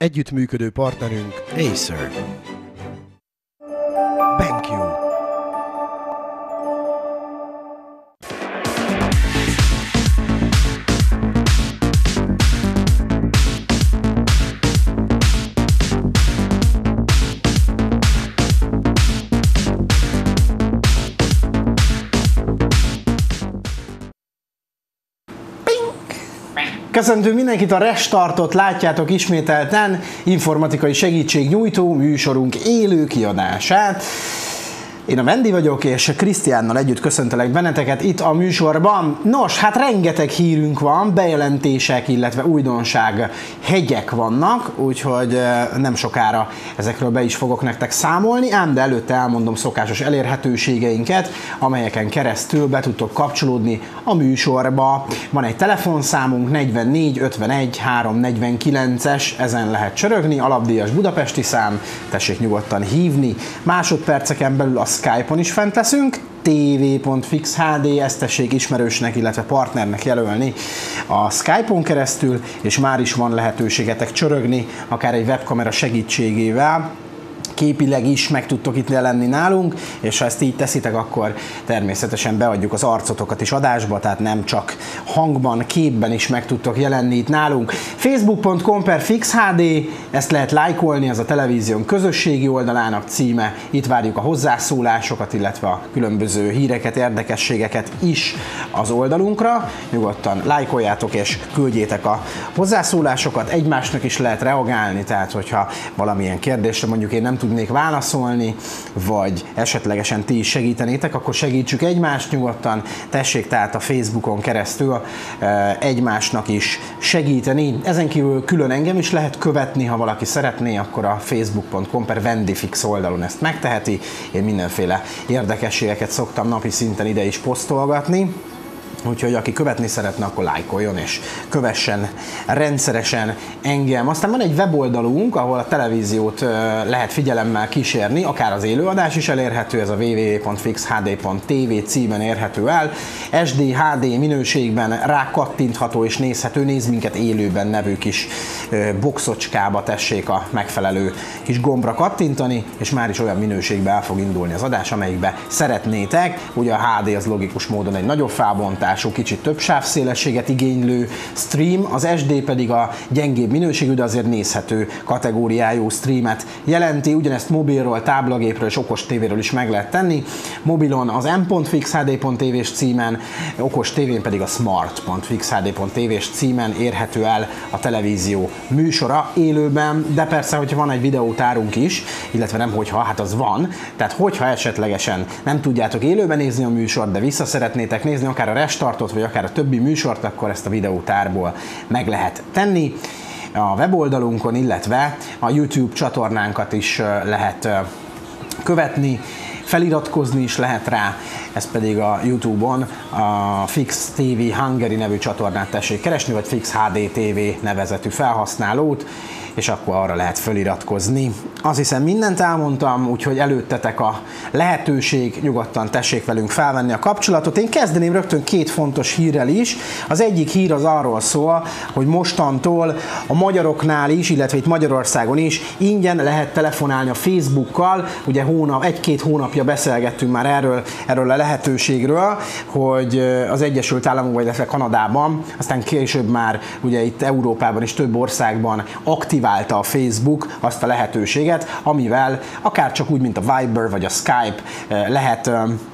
Együttműködő partnerünk Acer. BenQ. Köszöntünk mindenkit, a Restartot látjátok ismételten, informatikai segítségnyújtó műsorunk élő kiadását. Én a Vendi vagyok, és Krisztiánnal együtt köszöntelek benneteket itt a műsorban. Nos, hát rengeteg hírünk van, bejelentések, illetve újdonság hegyek vannak, úgyhogy nem sokára ezekről be is fogok nektek számolni, ám de előtte elmondom szokásos elérhetőségeinket, amelyeken keresztül be tudtok kapcsolódni a műsorba. Van egy telefonszámunk 44 51 349-es, ezen lehet csörögni, alapdíjas budapesti szám, tessék nyugodtan hívni. Másodperceken belül a Skype-on is fent leszünk, tv.fixhd, ezt tessék ismerősnek, illetve partnernek jelölni a Skype-on keresztül, és már is van lehetőségetek csörögni, akár egy webkamera segítségével, képileg is meg tudtok itt jelenni nálunk, és ha ezt így teszitek, akkor természetesen beadjuk az arcotokat is adásba, tehát nem csak hangban, képben is meg tudtok jelenni itt nálunk. Facebook.com/fixhd, ezt lehet lájkolni, ez a televízión közösségi oldalának címe, itt várjuk a hozzászólásokat, illetve a különböző híreket, érdekességeket is az oldalunkra. Nyugodtan lájkoljátok és küldjétek a hozzászólásokat, egymásnak is lehet reagálni, tehát hogyha valamilyen kérdésre mondjuk én nem tudnék válaszolni, vagy esetlegesen ti is segítenétek, akkor segítsük egymást nyugodtan, tessék tehát a Facebookon keresztül egymásnak is segíteni. Ezen kívül külön engem is lehet követni, ha valaki szeretné, akkor a facebook.com/vendifix oldalon ezt megteheti. Én mindenféle érdekességeket szoktam napi szinten ide is posztolgatni. Úgyhogy aki követni szeretne, akkor lájkoljon és kövessen rendszeresen engem. Aztán van egy weboldalunk, ahol a televíziót lehet figyelemmel kísérni, akár az élőadás is elérhető, ez a www.fixhd.tv címen érhető el. SD, HD minőségben rákattintható és nézhető, nézd minket élőben nevű kis boxocskába, tessék a megfelelő kis gombra kattintani, és már is olyan minőségben el fog indulni az adás, amelyikbe szeretnétek. Ugye a HD az logikus módon egy nagyobb felbontás, kicsit több sávszélességet igénylő stream, az SD pedig a gyengébb minőségű, de azért nézhető kategóriájú streamet jelenti. Ugyanezt mobilról, táblagépről és okos tévéről is meg lehet tenni. Mobilon az m.fixhd.tv-s címen, okos tévén pedig a smart.fixhd.tv-s címen érhető el a televízió műsora élőben, de persze, hogyha van egy videótárunk is, illetve nem hogyha, hát az van, tehát hogyha esetlegesen nem tudjátok élőben nézni a műsort, de vissza szeretnétek nézni, akár a Restartot, vagy akár a többi műsort, akkor ezt a videótárból meg lehet tenni a weboldalunkon, illetve a YouTube csatornánkat is lehet követni, feliratkozni is lehet rá, ez pedig a YouTube-on a Fix TV Hungary nevű csatornát tessék keresni, vagy Fix HD TV nevezetű felhasználót, és akkor arra lehet feliratkozni. Azt hiszem mindent elmondtam, úgyhogy előttetek a lehetőség, nyugodtan tessék velünk felvenni a kapcsolatot. Én kezdeném rögtön két fontos hírrel is. Az egyik hír az arról szól, hogy mostantól a magyaroknál is, illetve itt Magyarországon is ingyen lehet telefonálni a Facebookkal. Ugye egy-két hónapja beszélgettünk már erről a lehetőségről, hogy az Egyesült Államokban, illetve Kanadában, aztán később már ugye itt Európában is több országban aktiválta a Facebook azt a lehetőséget, amivel akár csak úgy, mint a Viber vagy a Skype lehet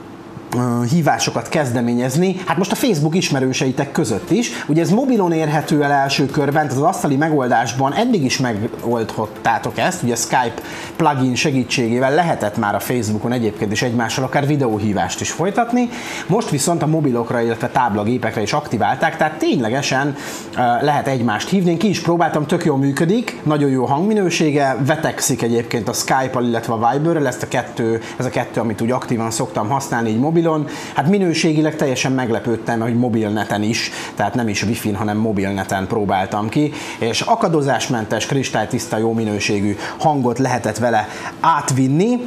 hívásokat kezdeményezni, hát most a Facebook ismerőseitek között is. Ugye ez mobilon érhető el első körben, tehát az asztali megoldásban eddig is megoldhattátok ezt, ugye Skype plugin segítségével lehetett már a Facebookon egyébként is egymással akár videóhívást is folytatni, most viszont a mobilokra, illetve táblagépekre is aktiválták, tehát ténylegesen lehet egymást hívni. Én ki is próbáltam, tök jól működik, nagyon jó hangminősége, vetekszik egyébként a Skype-al, illetve a Viberrel, ez a kettő, amit úgy aktívan szoktam használni így mobilon. Hát minőségileg teljesen meglepődtem, hogy mobilneten is, tehát nem is Wi-Fi-n, hanem mobilneten próbáltam ki, és akadozásmentes, kristálytiszta, jó minőségű hangot lehetett vele átvinni.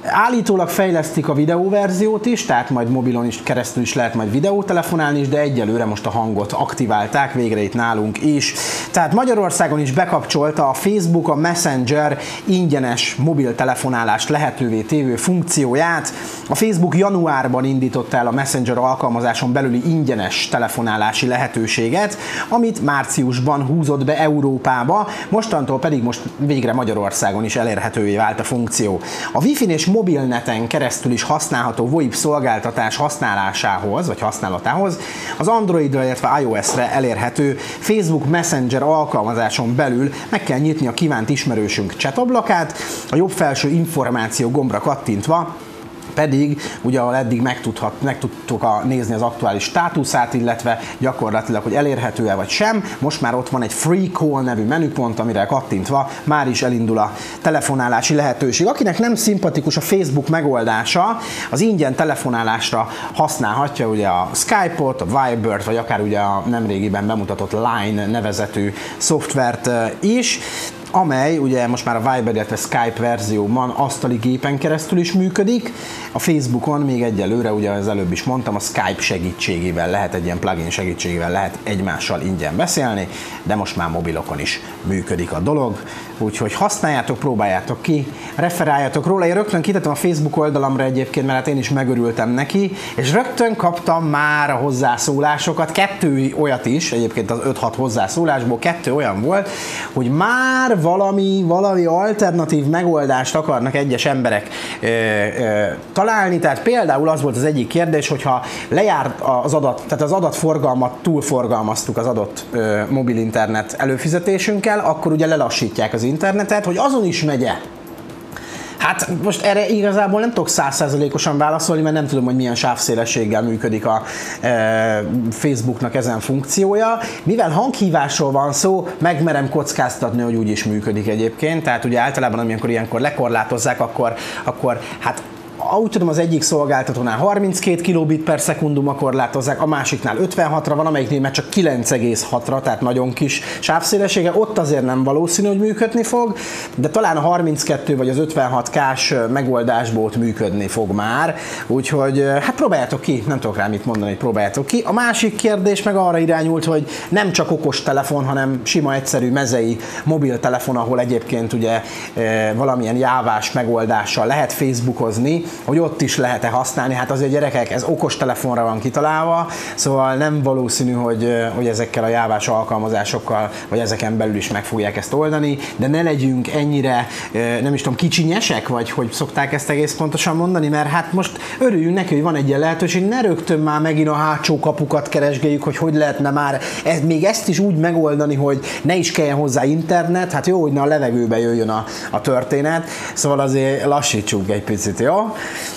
Állítólag fejlesztik a videóverziót is, tehát majd mobilon is keresztül is lehet majd videótelefonálni is, de egyelőre most a hangot aktiválták, végre itt nálunk is. Tehát Magyarországon is bekapcsolta a Facebook a Messenger ingyenes mobiltelefonálást lehetővé tévő funkcióját. A Facebook januárban indította el a Messenger alkalmazáson belüli ingyenes telefonálási lehetőséget, amit márciusban húzott be Európába, mostantól pedig most végre Magyarországon is elérhetővé vált a funkció. A Wi-Fi-n és mobilneten keresztül is használható VoIP szolgáltatás használásához, vagy használatához az Androidra, illetve iOS-re elérhető Facebook Messenger alkalmazáson belül meg kell nyitni a kívánt ismerősünk chatablakát, a jobb felső információ gombra kattintva pedig ugye eddig meg tudtuk nézni az aktuális státuszát, illetve gyakorlatilag, hogy elérhető-e vagy sem. Most már ott van egy Free Call nevű menüpont, amire kattintva már is elindul a telefonálási lehetőség. Akinek nem szimpatikus a Facebook megoldása, az ingyen telefonálásra használhatja ugye a Skype-ot, a Vibert, vagy akár ugye a nemrégiben bemutatott Line nevezetű szoftvert is, amely ugye most már a Viber, illetve Skype verzióban asztali gépen keresztül is működik. A Facebookon még egyelőre, ugye az előbb is mondtam, a Skype segítségével lehet, egy ilyen plugin segítségével lehet egymással ingyen beszélni, de most már mobilokon is működik a dolog. Úgyhogy használjátok, próbáljátok ki, referáljátok róla. Én rögtön kitettem a Facebook oldalamra egyébként, mert hát én is megörültem neki, és rögtön kaptam már a hozzászólásokat, 2 olyat is, egyébként az 5-6 hozzászólásból 2 olyan volt, hogy már valami alternatív megoldást akarnak egyes emberek találni. Tehát például az volt az egyik kérdés, hogyha lejárt az adat, tehát az adatforgalmat túlforgalmaztuk az adott mobil internet előfizetésünkkel, akkor ugye lelassítják az internetet, hogy azon is megye. Hát most erre igazából nem tudok 100%-osan válaszolni, mert nem tudom, hogy milyen sávszélességgel működik a Facebooknak ezen funkciója. Mivel hanghívásról van szó, megmerem kockáztatni, hogy úgy is működik egyébként. Tehát ugye általában, amikor ilyenkor lekorlátozzák, akkor hát úgy tudom, az egyik szolgáltatónál 32 kilobit per szekundumra korlátozzák, a másiknál 56-ra van, amelyiknél már csak 9,6-ra, tehát nagyon kis sávszélessége. Ott azért nem valószínű, hogy működni fog, de talán a 32 vagy az 56K-s megoldásból ott működni fog már. Úgyhogy hát próbáljátok ki, nem tudok rá mit mondani, hogy próbáljátok ki. A másik kérdés meg arra irányult, hogy nem csak okos telefon, hanem sima egyszerű mezei mobiltelefon, ahol egyébként ugye valamilyen jávás megoldással lehet Facebookozni, hogy ott is lehet-e használni. Hát azért gyerekek, ez okos telefonra van kitalálva, szóval nem valószínű, hogy ezekkel a jávás alkalmazásokkal, vagy ezeken belül is meg fogják ezt oldani, de ne legyünk ennyire, nem is tudom, kicsinyesek, vagy hogy szokták ezt egész pontosan mondani, mert hát most örüljünk neki, hogy van egy ilyen lehetőség, ne rögtön már megint a hátsó kapukat keresgéljük, hogy lehetne már még ezt is úgy megoldani, hogy ne is kelljen hozzá internet, hát jó, hogy ne a levegőbe jöjjön a történet, szóval azért lassítsunk egy picit, jó?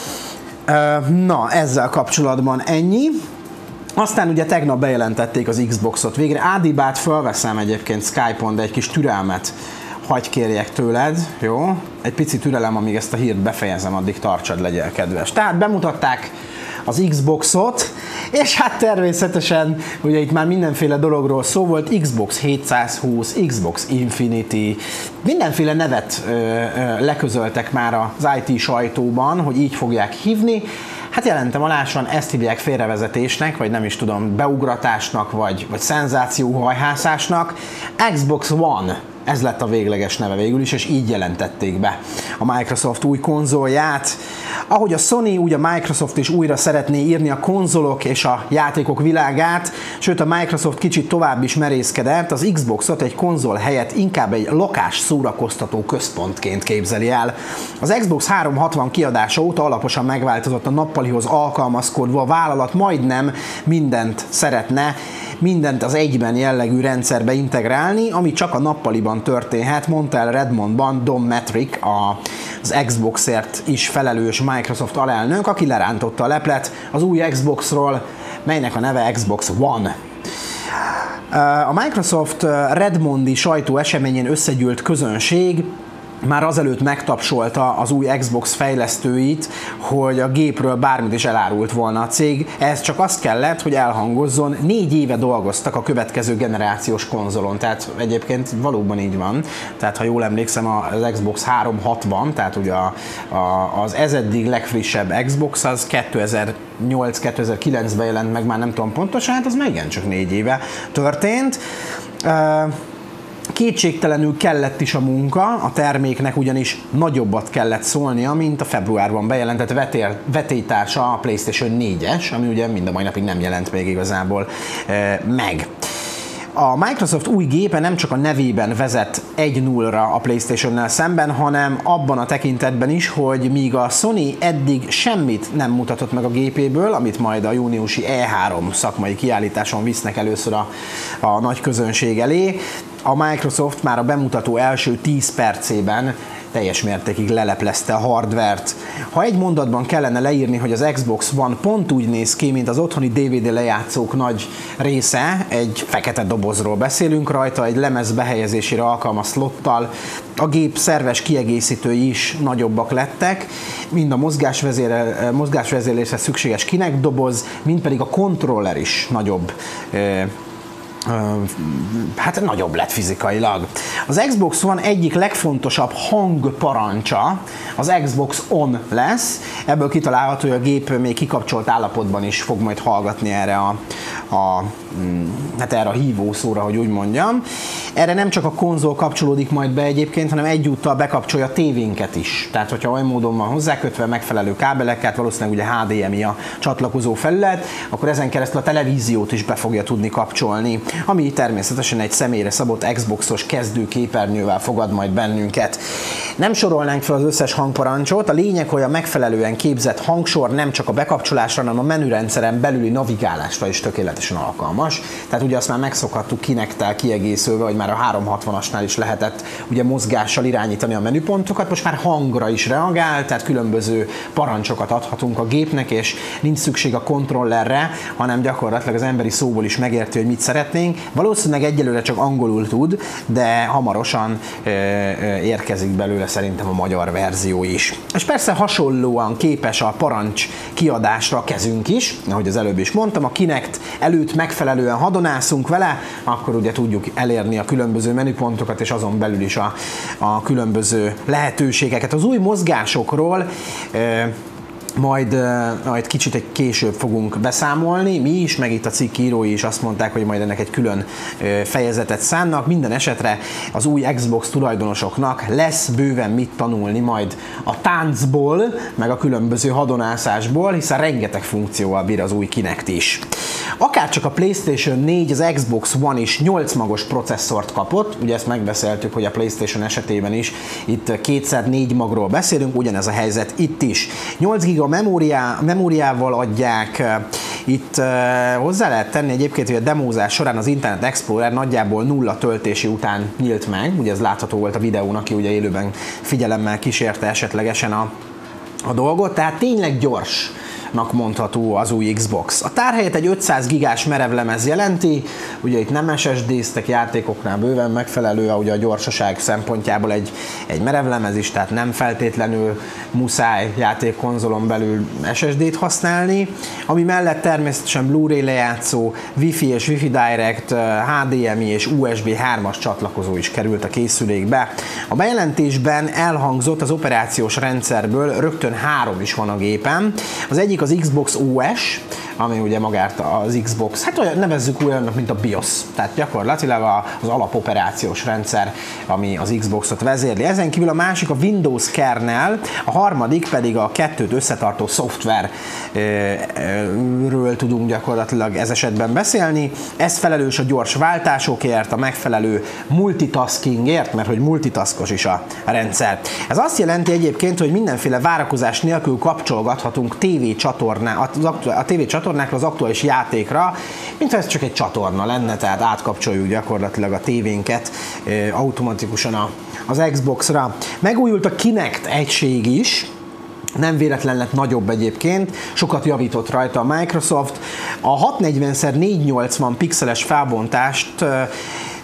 Na, ezzel kapcsolatban ennyi. Aztán ugye tegnap bejelentették az Xboxot. Végre Ádibát felveszem egyébként Skype-on, de egy kis türelmet hagy kérjek tőled, jó? Egy pici türelem, amíg ezt a hírt befejezem, addig tartsad, legyél kedves. Tehát bemutatták az Xboxot, és hát természetesen ugye itt már mindenféle dologról szó volt, Xbox 720, Xbox Infinity, mindenféle nevet leközöltek már az IT sajtóban, hogy így fogják hívni. Hát jelentem alásan, ezt hívják félrevezetésnek, vagy nem is tudom, beugratásnak, vagy szenzációhajhászásnak. Xbox One. Ez lett a végleges neve végül is, és így jelentették be a Microsoft új konzolját. Ahogy a Sony, úgy a Microsoft is újra szeretné írni a konzolok és a játékok világát, sőt a Microsoft kicsit tovább is merészkedett, az Xboxot egy konzol helyett inkább egy lakás szórakoztató központként képzeli el. Az Xbox 360 kiadása óta alaposan megváltozott a nappalihoz alkalmazkodva, a vállalat majdnem mindent szeretne, mindent az egyben jellegű rendszerbe integrálni, ami csak a nappaliban történhet, mondta el Redmondban Dom Metric, az Xboxért is felelős Microsoft alelnök, aki lerántotta a leplet az új Xboxról, melynek a neve Xbox One. A Microsoft Redmondi sajtó eseményén összegyűlt közönség már azelőtt megtapsolta az új Xbox fejlesztőit, hogy a gépről bármit is elárult volna a cég. Ez csak azt kellett, hogy elhangozzon, 4 éve dolgoztak a következő generációs konzolon, tehát egyébként valóban így van. Tehát ha jól emlékszem, az Xbox 360, tehát ugye az ez eddig legfrissebb Xbox, az 2008-2009-ben jelent meg, már nem tudom pontosan, hát az meg igen csak 4 éve történt. Kétségtelenül kellett is a munka, a terméknek ugyanis nagyobbat kellett szólnia, mint a februárban bejelentett vetélytársa a PlayStation 4-es, ami ugye mind a mai napig nem jelent még igazából meg. A Microsoft új gépe nem csak a nevében vezet 1-0-ra a PlayStation-nel szemben, hanem abban a tekintetben is, hogy míg a Sony eddig semmit nem mutatott meg a gépéből, amit majd a júniusi E3 szakmai kiállításon visznek először a nagy közönség elé, a Microsoft már a bemutató első 10 percében teljes mértékig leleplezte a hardvert. Ha egy mondatban kellene leírni, hogy az Xbox One pont úgy néz ki, mint az otthoni DVD lejátszók nagy része, egy fekete dobozról beszélünk rajta, egy lemez behelyezésére alkalmas slottal, a gép szerves kiegészítői is nagyobbak lettek, mind a mozgásvezérlésre szükséges Kinect doboz, mind pedig a kontroller is nagyobb. Hát nagyobb lett fizikailag. Az Xbox One egyik legfontosabb hangparancsa az Xbox On lesz. Ebből kitalálható, hogy a gép még kikapcsolt állapotban is fog majd hallgatni erre erre a hívószóra, hogy úgy mondjam. Erre nem csak a konzol kapcsolódik majd be egyébként, hanem egyúttal bekapcsolja a tévénket is. Tehát, hogyha olyan módon van hozzákötve megfelelő kábeleket, valószínűleg ugye HDMI a csatlakozó felület, akkor ezen keresztül a televíziót is be fogja tudni kapcsolni, ami természetesen egy személyre szabott Xboxos kezdőképernyővel fogad majd bennünket. Nem sorolnánk fel az összes hangparancsot, a lényeg, hogy a megfelelően képzett hangsor nem csak a bekapcsolásra, hanem a menürendszeren belüli navigálásra is tökéletesen alkalmas. Tehát ugye azt már megszokhattuk Kinecttel kiegészülve, hogy már a 360-asnál is lehetett ugye mozgással irányítani a menüpontokat, most már hangra is reagál, tehát különböző parancsokat adhatunk a gépnek, és nincs szükség a kontrollerre, hanem gyakorlatilag az emberi szóból is megérti, hogy mit szeretnénk. Valószínűleg egyelőre csak angolul tud, de hamarosan érkezik belőle szerintem a magyar verzió is. És persze hasonlóan képes a parancs kiadásra a kezünk is, ahogy az előbb is mondtam, a Kinect előtt megfelelően hadonászunk vele, akkor ugye tudjuk elérni a különböző menüpontokat, és azon belül is a különböző lehetőségeket. Az új mozgásokról majd kicsit egy később fogunk beszámolni, mi is, meg itt a cikk írói is azt mondták, hogy majd ennek egy külön fejezetet szánnak. Minden esetre az új Xbox tulajdonosoknak lesz bőven mit tanulni majd a táncból, meg a különböző hadonászásból, hiszen rengeteg funkcióval bír az új Kinect is. Akárcsak a PlayStation 4, az Xbox One is 8 magos processzort kapott, ugye ezt megbeszéltük, hogy a PlayStation esetében is itt 2x4 magról beszélünk, ugyanez a helyzet itt is. 8 GB memóriával adják, itt hozzá lehet tenni egyébként, hogy a demózás során az Internet Explorer nagyjából 0 töltési után nyílt meg, ugye ez látható volt a videón, aki ugye élőben figyelemmel kísérte esetlegesen a dolgot, tehát tényleg gyors mondható az új Xbox. A tárhelyet egy 500 gigás merevlemez jelenti, ugye itt nem SSD-ztek, játékoknál bőven megfelelő, ugye a gyorsaság szempontjából egy merevlemez is, tehát nem feltétlenül muszáj játékkonzolon belül SSD-t használni, ami mellett természetesen Blu-ray lejátszó, Wi-Fi és Wi-Fi Direct, HDMI és USB 3-as csatlakozó is került a készülékbe. A bejelentésben elhangzott az operációs rendszerből rögtön 3 is van a gépen. Az egyik az Xbox OS, ami ugye magát az Xbox, hát olyan nevezzük olyannak, mint a BIOS, tehát gyakorlatilag az alapoperációs rendszer, ami az Xboxot vezérli. Ezen kívül a másik a Windows kernel, a harmadik pedig a kettőt összetartó szoftverről tudunk gyakorlatilag ez esetben beszélni. Ez felelős a gyors váltásokért, a megfelelő multitaskingért, mert hogy multitaskos is a rendszer. Ez azt jelenti egyébként, hogy mindenféle várakozás nélkül kapcsolgathatunk a TV csatornákra, az aktuális játékra, mintha ez csak egy csatorna lenne, tehát átkapcsoljuk gyakorlatilag a tévénket automatikusan az Xboxra. Megújult a Kinect egység is, nem véletlen lett nagyobb egyébként, sokat javított rajta a Microsoft. A 640x480 pixeles felbontást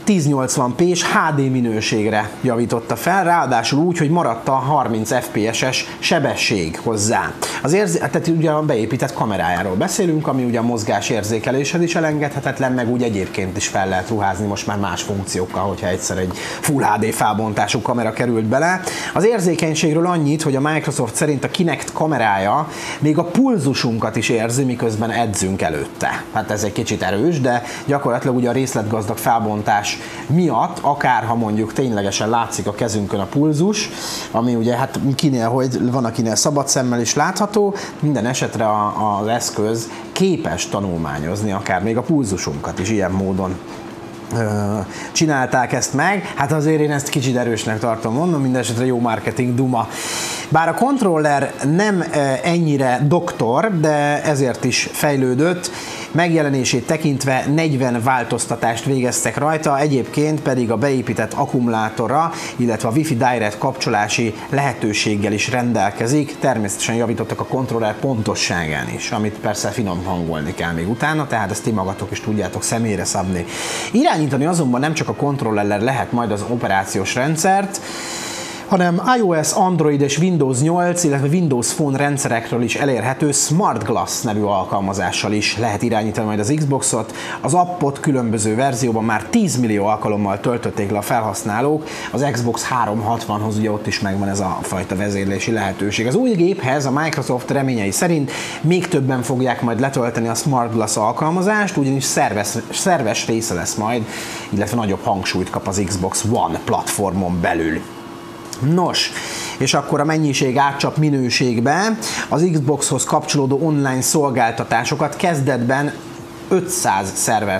1080p-s HD minőségre javította fel, ráadásul úgy, hogy maradt a 30 fps-es sebesség hozzá. Tehát ugye a beépített kamerájáról beszélünk, ami ugye a mozgásérzékeléshez is elengedhetetlen, meg úgy egyébként is fel lehet ruházni most már más funkciókkal, hogyha egyszer egy Full HD felbontású kamera került bele. Az érzékenységről annyit, hogy a Microsoft szerint a Kinect kamerája még a pulzusunkat is érzi, miközben edzünk előtte. Hát ez egy kicsit erős, de gyakorlatilag ugye a részletgazdag felbontás miatt, akár ha mondjuk ténylegesen látszik a kezünkön a pulzus, ami ugye hát kinél, hogy van akinél szabad szemmel is látható, minden esetre az eszköz képes tanulmányozni akár még a pulzusunkat is ilyen módon csinálták ezt meg. Hát azért én ezt kicsit erősnek tartom, mondom, minden esetre jó marketing duma. Bár a kontroller nem ennyire doktor, de ezért is fejlődött, megjelenését tekintve 40 változtatást végeztek rajta, egyébként pedig a beépített akkumulátorra, illetve a Wi-Fi Direct kapcsolási lehetőséggel is rendelkezik. Természetesen javítottak a kontroller pontosságán is, amit persze finom hangolni kell még utána, tehát ezt ti magatok is tudjátok személyre szabni. Irányítani azonban nem csak a kontrollerrel lehet majd az operációs rendszert, hanem iOS, Android és Windows 8, illetve Windows Phone rendszerekről is elérhető Smart Glass nevű alkalmazással is lehet irányítani majd az Xboxot. Az appot különböző verzióban már 10 millió alkalommal töltötték le a felhasználók, az Xbox 360-hoz ugye ott is megvan ez a fajta vezérlési lehetőség. Az új géphez a Microsoft reményei szerint még többen fogják majd letölteni a Smart Glass alkalmazást, ugyanis szerves része lesz majd, illetve nagyobb hangsúlyt kap az Xbox One platformon belül. Nos, és akkor a mennyiség átcsap minőségbe, az Xboxhoz kapcsolódó online szolgáltatásokat kezdetben 500 szerver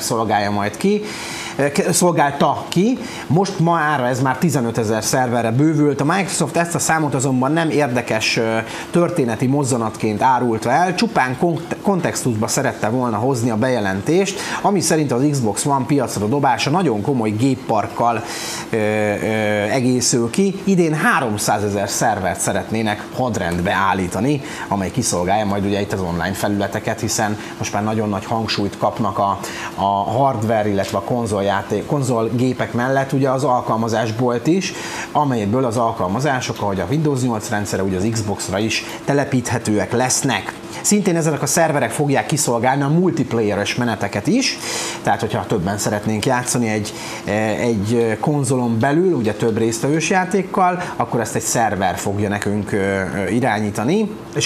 szolgálta ki, most mára ez már 15 000 szerverre bővült. A Microsoft ezt a számot azonban nem érdekes történeti mozzanatként árulta el, csupán kontextusba szerette volna hozni a bejelentést, ami szerint az Xbox One piacra dobása nagyon komoly gépparkkal egészül ki. Idén 300 000 szervert szeretnének hadrendbe állítani, amely kiszolgálja majd ugye itt az online felületeket, hiszen most már nagyon nagy hangsúlyt kapnak a hardware, illetve a konzolgépek mellett ugye az alkalmazásbolt is, amelyből az alkalmazások, ahogy a Windows 8 rendszere, ugye az Xboxra is telepíthetőek lesznek. Szintén ezek a szerverek fogják kiszolgálni a multiplayeres meneteket is, tehát hogyha többen szeretnénk játszani egy konzolon belül, ugye több résztvevős játékkal, akkor ezt egy szerver fogja nekünk irányítani, és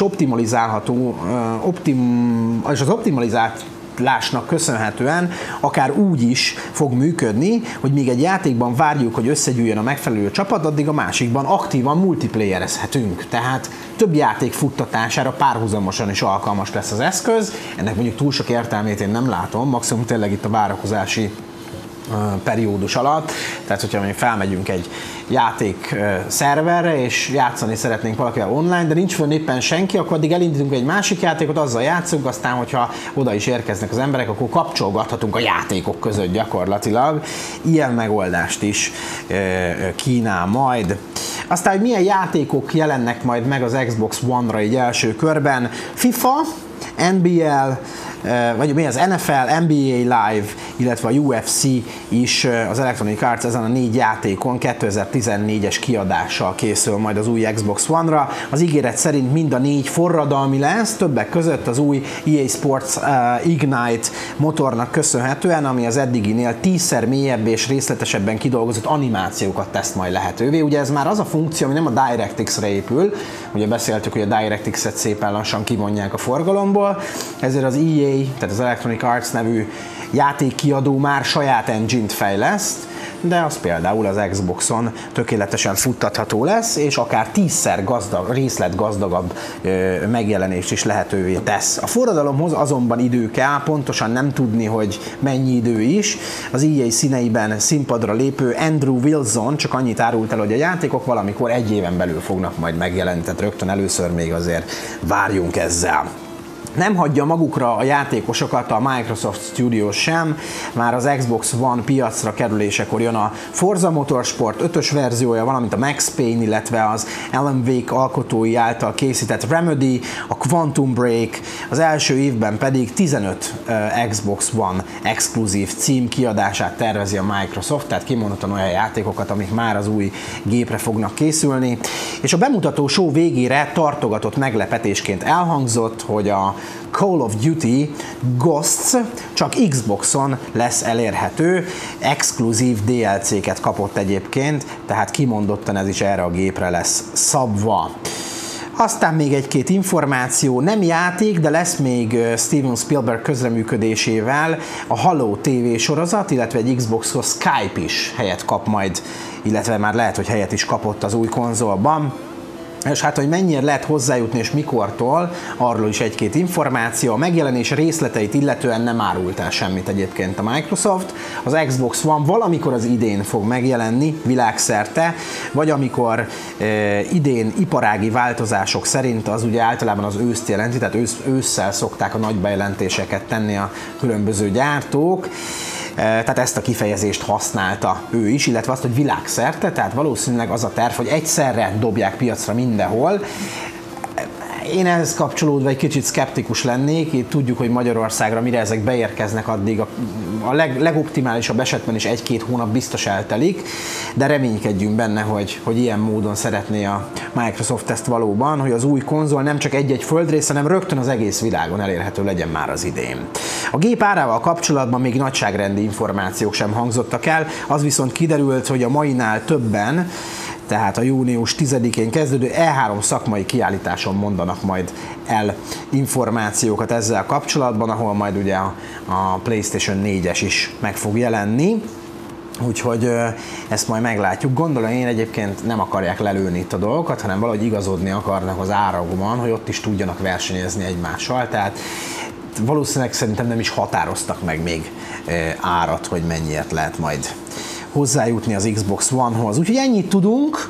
és az optimalizálásnak köszönhetően akár úgy is fog működni, hogy míg egy játékban várjuk, hogy összegyűjjön a megfelelő csapat, addig a másikban aktívan multiplayerezhetünk. Tehát több játék futtatására párhuzamosan is alkalmas lesz az eszköz. Ennek mondjuk túl sok értelmét én nem látom, maximum tényleg itt a várakozási periódus alatt, tehát hogyha mi felmegyünk egy játék szerverre, és játszani szeretnénk valakivel online, de nincs fönn éppen senki, akkor addig elindítunk egy másik játékot, azzal játszunk, aztán, hogyha oda is érkeznek az emberek, akkor kapcsolgathatunk a játékok között gyakorlatilag. Ilyen megoldást is kínál majd. Aztán, hogy milyen játékok jelennek majd meg az Xbox One-ra így első körben: FIFA, NBL, vagy mi az NFL, NBA Live, illetve a UFC is, az Electronic Arts ezen a 4 játékon 2014-es kiadással készül majd az új Xbox One-ra. Az ígéret szerint mind a 4 forradalmi lesz, többek között az új EA Sports Ignite motornak köszönhetően, ami az eddiginél 10-szer mélyebb és részletesebben kidolgozott animációkat tesz majd lehetővé. Ugye ez már az a funkció, ami nem a DirectX-re épül, ugye beszéltük, hogy a DirectX-et szépen lassan kivonják a forgalomból, ezért az EA, tehát az Electronic Arts nevű játékkiadó már saját engine-t fejleszt, de az például az Xboxon tökéletesen futtatható lesz, és akár 10-szer részletgazdagabb megjelenést is lehetővé tesz. A forradalomhoz azonban idő kell, pontosan nem tudni, hogy mennyi idő is. Az EA színeiben színpadra lépő Andrew Wilson csak annyit árult el, hogy a játékok valamikor 1 éven belül fognak majd megjelenni, tehát rögtön először még azért várjunk ezzel. Nem hagyja magukra a játékosokat a Microsoft Studios sem, már az Xbox One piacra kerülésekor jön a Forza Motorsport 5-ös verziója, valamint a Max Payne, illetve az Alan Wake alkotói által készített Remedy, a Quantum Break, az első évben pedig 15 Xbox One exkluzív cím kiadását tervezi a Microsoft, tehát kimondottan olyan játékokat, amik már az új gépre fognak készülni. És a bemutató show végére tartogatott meglepetésként elhangzott, hogy a Call of Duty Ghosts csak Xboxon lesz elérhető, exkluzív DLC-ket kapott egyébként, tehát kimondottan ez is erre a gépre lesz szabva. Aztán még egy-két információ, nem játék, de lesz még Steven Spielberg közreműködésével a Halo TV sorozat, illetve egy Xboxhoz Skype is helyet kap majd, illetve már lehet, hogy helyet is kapott az új konzolban. És hát, hogy mennyire lehet hozzájutni és mikortól, arról is egy-két információ. A megjelenés részleteit illetően nem árult el semmit egyébként a Microsoft. Az Xbox One valamikor az idén fog megjelenni világszerte, vagy amikor idén iparági változások szerint, az ugye általában az őszt jelenti, tehát ősszel szokták a nagy bejelentéseket tenni a különböző gyártók. Tehát ezt a kifejezést használta ő is, illetve azt, hogy világszerte, tehát valószínűleg az a terv, hogy egyszerre dobják piacra mindenhol. Én ehhez kapcsolódva egy kicsit szkeptikus lennék, itt tudjuk, hogy Magyarországra mire ezek beérkeznek, addig a legoptimálisabb esetben is 1-2 hónap biztos eltelik, de reménykedjünk benne, hogy ilyen módon szeretné a Microsoft ezt valóban, hogy az új konzol nem csak egy-egy földrész, hanem rögtön az egész világon elérhető legyen már az idén. A gép árával kapcsolatban még nagyságrendi információk sem hangzottak el, az viszont kiderült, hogy a mainál többen, tehát a június 10-én kezdődő E3 szakmai kiállításon mondanak majd el információkat ezzel kapcsolatban, ahol majd ugye a PlayStation 4-es is meg fog jelenni. Úgyhogy ezt majd meglátjuk. Gondolom én egyébként nem akarják lelőni itt a dolgokat, hanem valahogy igazodni akarnak az árakban, hogy ott is tudjanak versenyezni egymással. Tehát valószínűleg szerintem nem is határoztak meg még árat, hogy mennyiért lehet majd hozzájutni az Xbox One-hoz. Úgyhogy ennyit tudunk.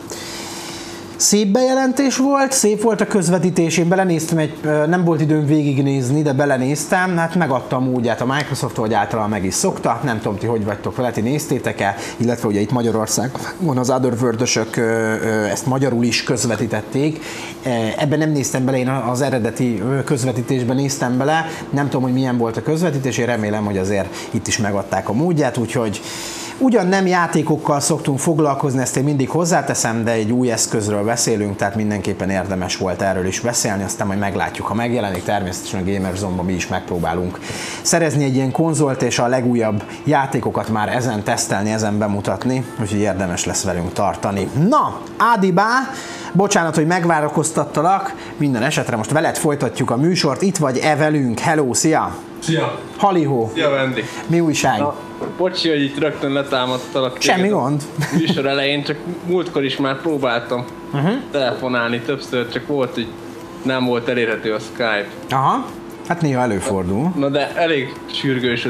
Szép bejelentés volt, szép volt a közvetítés, én belenéztem, nem volt időm végignézni, de belenéztem, hát megadta a módját a Microsoft, hogy általában meg is szokta, nem tudom ti, hogy vagytok vele, ti néztétek-e, illetve ugye itt Magyarországon az Otherworld-ösök ezt magyarul is közvetítették, ebben nem néztem bele, én az eredeti közvetítésben néztem bele, nem tudom, hogy milyen volt a közvetítés, én remélem, hogy azért itt is megadták a módját, úgyhogy ugyan nem játékokkal szoktunk foglalkozni, ezt én mindig hozzáteszem, de egy új eszközről beszélünk, tehát mindenképpen érdemes volt erről is beszélni, aztán majd meglátjuk, ha megjelenik, természetesen a Gamerzone-ban mi is megpróbálunk szerezni egy ilyen konzolt, és a legújabb játékokat már ezen tesztelni, ezen bemutatni, úgyhogy érdemes lesz velünk tartani. Na, Ádibá, bocsánat, hogy megvárakoztattalak, minden esetre most veled folytatjuk a műsort, itt vagy velünk, hello, szia! Szia! Halihó! Szia, Vendi! Mi újság? Na, bocsi, hogy itt rögtön letámadtalak. Semmi gond. Műsor elején, csak múltkor is már próbáltam telefonálni többször, csak volt, hogy nem volt elérhető a Skype. Aha, hát néha előfordul. Na de elég sürgős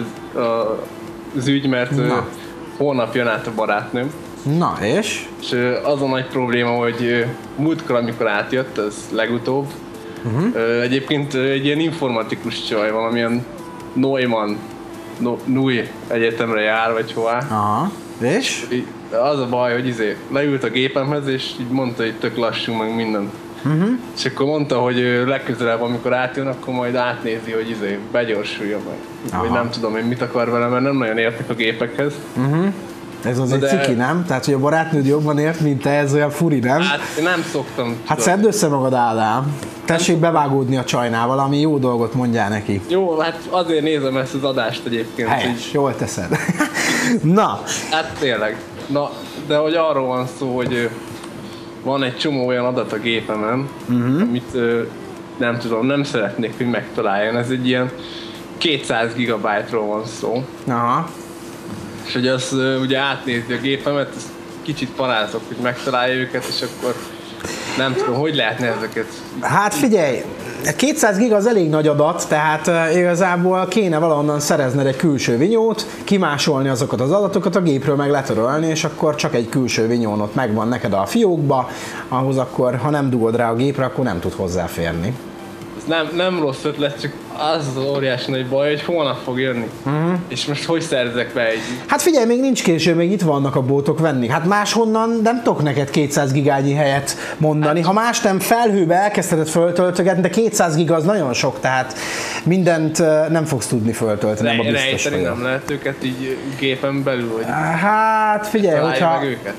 az ügy, mert holnap jön át a barátnőm. Na, és az a nagy probléma, hogy múltkor, amikor átjött, az legutóbb, egyébként egy ilyen informatikus csaj, valamilyen Neumann Nui egyetemre jár, vagy hová. Aha, és? Az a baj, hogy leült a gépemhez, és így mondta, hogy tök lassú, meg minden. És akkor mondta, hogy legközelebb, amikor átjön, akkor majd átnézi, hogy begyorsulja meg. Vagy nem tudom én mit akar vele, mert nem nagyon értek a gépekhez. Ez az egy ciki, nem? Tehát, hogy a barátnőd jobban ért, mint te, ez olyan furi, nem? Hát nem szoktam. Hát szedd össze magad, Ádám. Tessék bevágódni a csajnál, valami jó dolgot mondjál neki. Jó, hát azért nézem ezt az adást egyébként. Helyes, jól teszed. Na. Hát tényleg. Na, de hogy arról van szó, hogy van egy csomó olyan adat a gépemen, amit nem tudom, nem szeretnék, hogy megtaláljon. Ez egy ilyen 200 GB-ról van szó. Aha. És hogy az ugye átnézi a gépemet, kicsit parázok, hogy megtalálja őket, és akkor nem tudom, hogy lehetne ezeket. Hát figyelj, 200 giga az elég nagy adat, tehát igazából kéne valahonnan szerezned egy külső vinyót, kimásolni azokat az adatokat, a gépről meg letörölni, és akkor csak egy külső vinyón ott megvan neked a fiókba, ahhoz akkor, ha nem dugod rá a gépre, akkor nem tud hozzáférni. Ez nem rossz ötlet, csak az óriási nagy baj, hogy holnap fog jönni. És most hogy szerzek be egy... Hát figyelj, még nincs késő, még itt vannak a bótok venni. Hát máshonnan nem tudok neked 200 gigányi helyet mondani. Ha más nem, felhőbe elkezdheted föltöltögetni, de 200 giga az nagyon sok, tehát mindent nem fogsz tudni föltölteni, nem a biztos Rejteni vagyok. nem lehet őket így gépen belül, hogy Hát figyelj, hogyha... meg őket.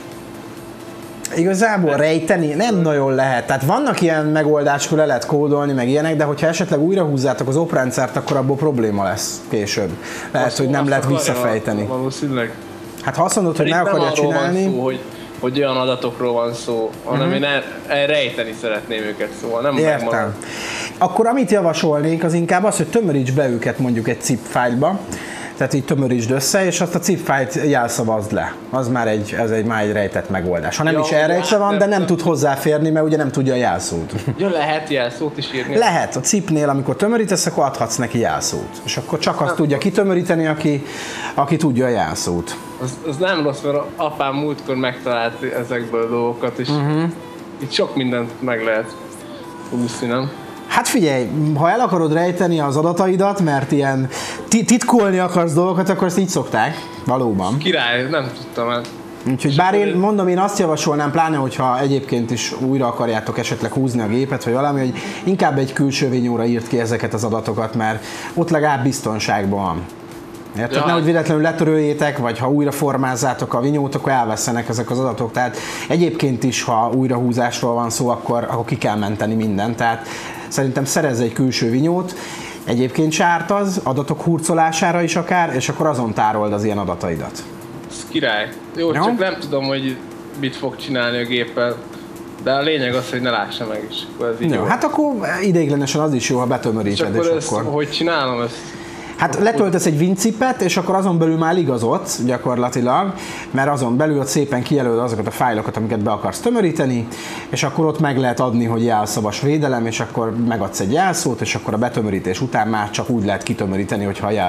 Igazából rejteni nem nagyon lehet. Tehát vannak ilyen megoldások, le lehet kódolni, meg ilyenek, de hogyha esetleg újra húzzátok az oprendszert, akkor abból probléma lesz később. Lehet, hogy nem lehet visszafejteni. Valószínűleg. Hát ha azt mondod, hogy meg akarja csinálni... Van szó, hogy olyan adatokról van szó, hanem én rejteni szeretném őket, szóval nem Értem. megmarad. Akkor amit javasolnék, az inkább az, hogy tömöríts be őket mondjuk egy zip fájlba, tehát így tömörítsd össze, és azt a zip fájlt jelszavazd le. Az már már egy rejtett megoldás. Ha nem Ja, is elrejtve van, de nem tud hozzáférni, mert ugye nem tudja a jelszót. Ja, lehet jelszót is írni? Lehet, a zipnél, amikor tömörítesz, akkor adhatsz neki jelszót. És akkor csak azt tudja kitömöríteni, aki tudja a jelszót. Az nem rossz, mert apám múltkor megtalált ezekből a dolgokat, és itt sok mindent meg lehet úszni, nem? Hát figyelj, ha el akarod rejteni az adataidat, mert ilyen titkolni akarsz dolgokat, akkor ezt így szokták, valóban. Király, nem tudtam el. Úgyhogy bár én azt javasolnám, pláne hogyha egyébként is újra akarjátok esetleg húzni a gépet, vagy valami, hogy inkább egy külső vinyóra írt ki ezeket az adatokat, mert ott legalább biztonságban van. Érted? Ja. Nehogy véletlenül letöröljétek, vagy ha újra formázzátok a vinyót, akkor elvesztenek ezek az adatok. Tehát egyébként is, ha újrahúzásról van szó, akkor ki kell menteni mindent. Tehát szerintem szerezz egy külső vinyót, egyébként se árt az, adatok hurcolására is akár, és akkor azon tárold az ilyen adataidat. Ez király. Jó, Ja. csak nem tudom, hogy mit fog csinálni a géppel, de a lényeg az, hogy ne lássa meg is. Akkor ez így Jó, hát akkor ideiglenesen az is jó, ha és betömöríted, akkor és ezt akkor... hogy csinálom ezt? Hát letöltesz egy WinZip-et, és akkor azon belül már igazodsz gyakorlatilag, mert azon belül ott szépen kijelölöd azokat a fájlokat, amiket be akarsz tömöríteni, és akkor ott meg lehet adni, hogy jelszavas védelem, és akkor megadsz egy jelszót, és akkor a betömörítés után már csak úgy lehet kitömöríteni, hogyha a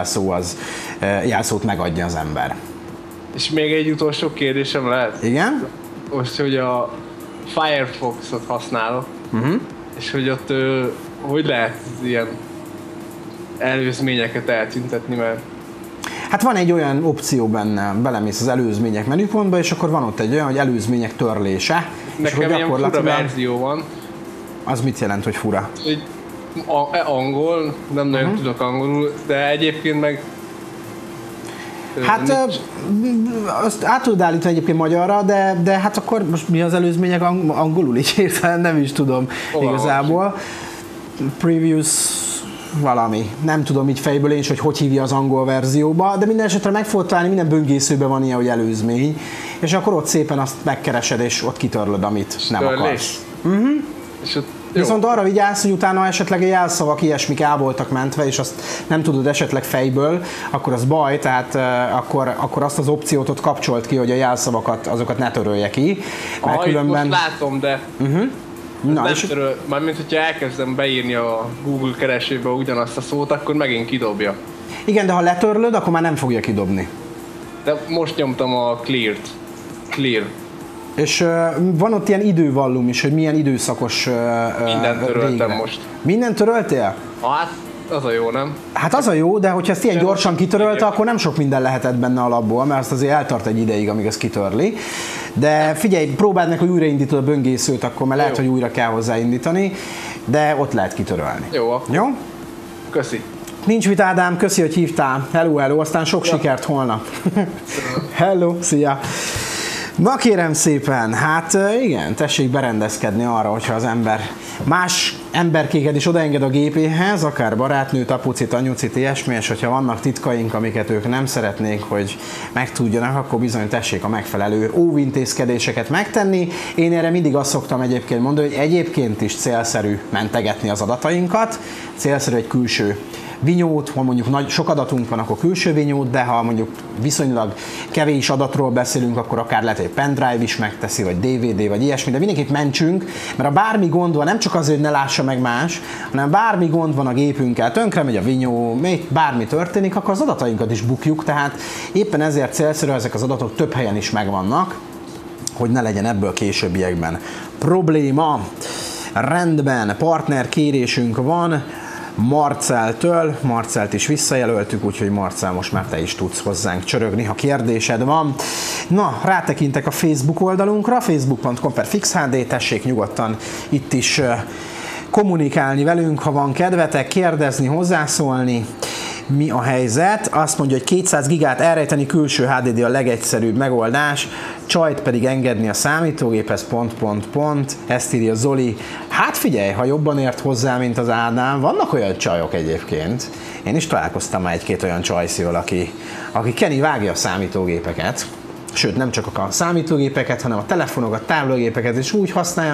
jelszót megadja az ember. És még egy utolsó kérdésem lehet? Igen? Most, hogy a Firefox-ot használok, és hogy ott hogy lehet ilyen előzményeket eltüntetni, mert Hát van egy olyan opció benne, belemész az előzmények menüpontba, és akkor van ott egy olyan, hogy előzmények törlése. És hogy nekem ilyen fura verzió van. Az mit jelent, hogy fura? Hogy angol, nem nagyon tudok angolul, de egyébként meg Hát azt át tudod állítani egyébként magyarra, de hát akkor most mi az előzmények angolul? Így hirtelen nem is tudom igazából. Previous valami. Nem tudom így fejből én is, hogy hívja az angol verzióba, de minden esetre meg fogod találni, minden böngészőben van ilyen, hogy előzmény, és akkor ott szépen azt megkeresed, és ott kitörlöd, amit nem akarsz. És ott, Viszont arra vigyázz, hogy utána esetleg a jelszavak ilyesmik el voltak mentve, és azt nem tudod esetleg fejből, akkor az baj, tehát akkor azt az opciót ott kapcsolt ki, hogy a jelszavakat, azokat ne törölje ki, mert különben... most látom, de Na, nem és... mármint, hogyha elkezdem beírni a Google keresőbe ugyanazt a szót, akkor megint kidobja. Igen, de ha letörlöd, akkor már nem fogja kidobni. De most nyomtam a Clear. És van ott ilyen idővallum is, hogy milyen időszakos Mindent töröltem végre. most. Mindent töröltél? Hát, az a jó, nem? Hát az a jó, de hogyha ezt ilyen gyorsan kitörölte, akkor nem sok minden lehetett benne alapból, mert azt azért eltart egy ideig, amíg ez kitörli. De figyelj, próbáld meg, hogy újraindítod a böngészőt, akkor mert lehet, hogy újra kell hozzáindítani, de ott lehet kitörölni. Jó, akkor Jó? köszi. Nincs mit, Ádám, köszi, hogy hívtál. Hello, aztán sok sikert holnap. Hello, szia! Na kérem szépen, hát igen, tessék berendezkedni arra, hogyha az ember más emberkéket is odaenged a gépéhez, akár barátnőt, apucit, anyucit, ilyesmi, és hogyha vannak titkaink, amiket ők nem szeretnék, hogy megtudjanak, akkor bizony tessék a megfelelő óvintézkedéseket megtenni. Én erre mindig azt szoktam egyébként mondani, hogy egyébként is célszerű mentegetni az adatainkat, célszerű egy külső vinyót, ha mondjuk sok adatunk van, akkor külső vinyót, de ha mondjuk viszonylag kevés adatról beszélünk, akkor akár lehet, hogy pendrive is megteszi, vagy DVD, vagy ilyesmi, de mindenképp mentsünk, mert ha bármi gond van, nem csak azért, hogy ne lássa meg más, hanem bármi gond van a gépünkkel, tönkre megy a vinyó, bármi történik, akkor az adatainkat is bukjuk, tehát éppen ezért célszerű, ezek az adatok több helyen is megvannak, hogy ne legyen ebből későbbiekben probléma. Rendben, partnerkérésünk van Marceltől, Marcelt is visszajelöltük, úgyhogy Marcel, most már te is tudsz hozzánk csörögni, ha kérdésed van. Na, rátekintek a Facebook oldalunkra, facebook.com/fixhd, tessék nyugodtan itt is kommunikálni velünk, ha van kedvetek, kérdezni, hozzászólni. Mi a helyzet? Azt mondja, hogy 200 gigát elrejteni külső HDD a legegyszerűbb megoldás, csajt pedig engedni a számítógéphez, ... Ezt írja Zoli. Hát figyelj, ha jobban ért hozzá, mint az Ádám, vannak olyan csajok egyébként. Én is találkoztam már egy-két olyan csajszival, aki Kenny vágja a számítógépeket. Sőt, nem csak a számítógépeket, hanem a telefonokat, táblagépeket, és úgy használja,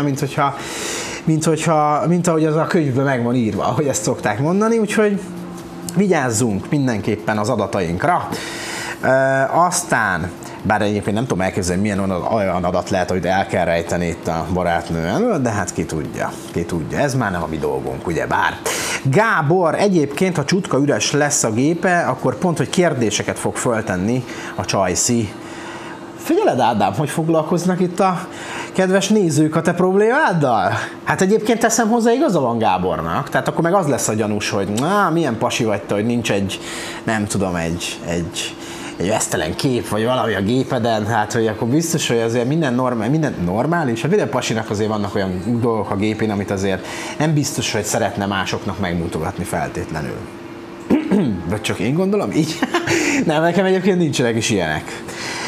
mint ahogy az a könyvben meg van írva, ahogy ezt szokták mondani, úgyhogy vigyázzunk mindenképpen az adatainkra. Aztán, bár egyébként nem tudom elképzelni, milyen olyan adat lehet, hogy el kell rejteni itt a barátnő elől, de hát ki tudja, ez már nem a mi dolgunk, ugye bár. Gábor, egyébként, ha csutka üres lesz a gépe, akkor pont, hogy kérdéseket fog föltenni a csajszi. Figyeled, Ádám, hogy foglalkoznak itt a kedves nézők a te problémáddal? Hát egyébként teszem hozzá, igaza van Gábornak, tehát akkor meg az lesz a gyanús, hogy milyen pasi vagy te, hogy nincs egy esztelen kép, vagy valami a gépeden, hát hogy akkor biztos, hogy azért minden normális, hát minden pasinak azért vannak olyan dolgok a gépén, amit azért nem biztos, hogy szeretne másoknak megmutogatni feltétlenül. Vagy csak én gondolom így? Nem, nekem egyébként nincsenek is ilyenek.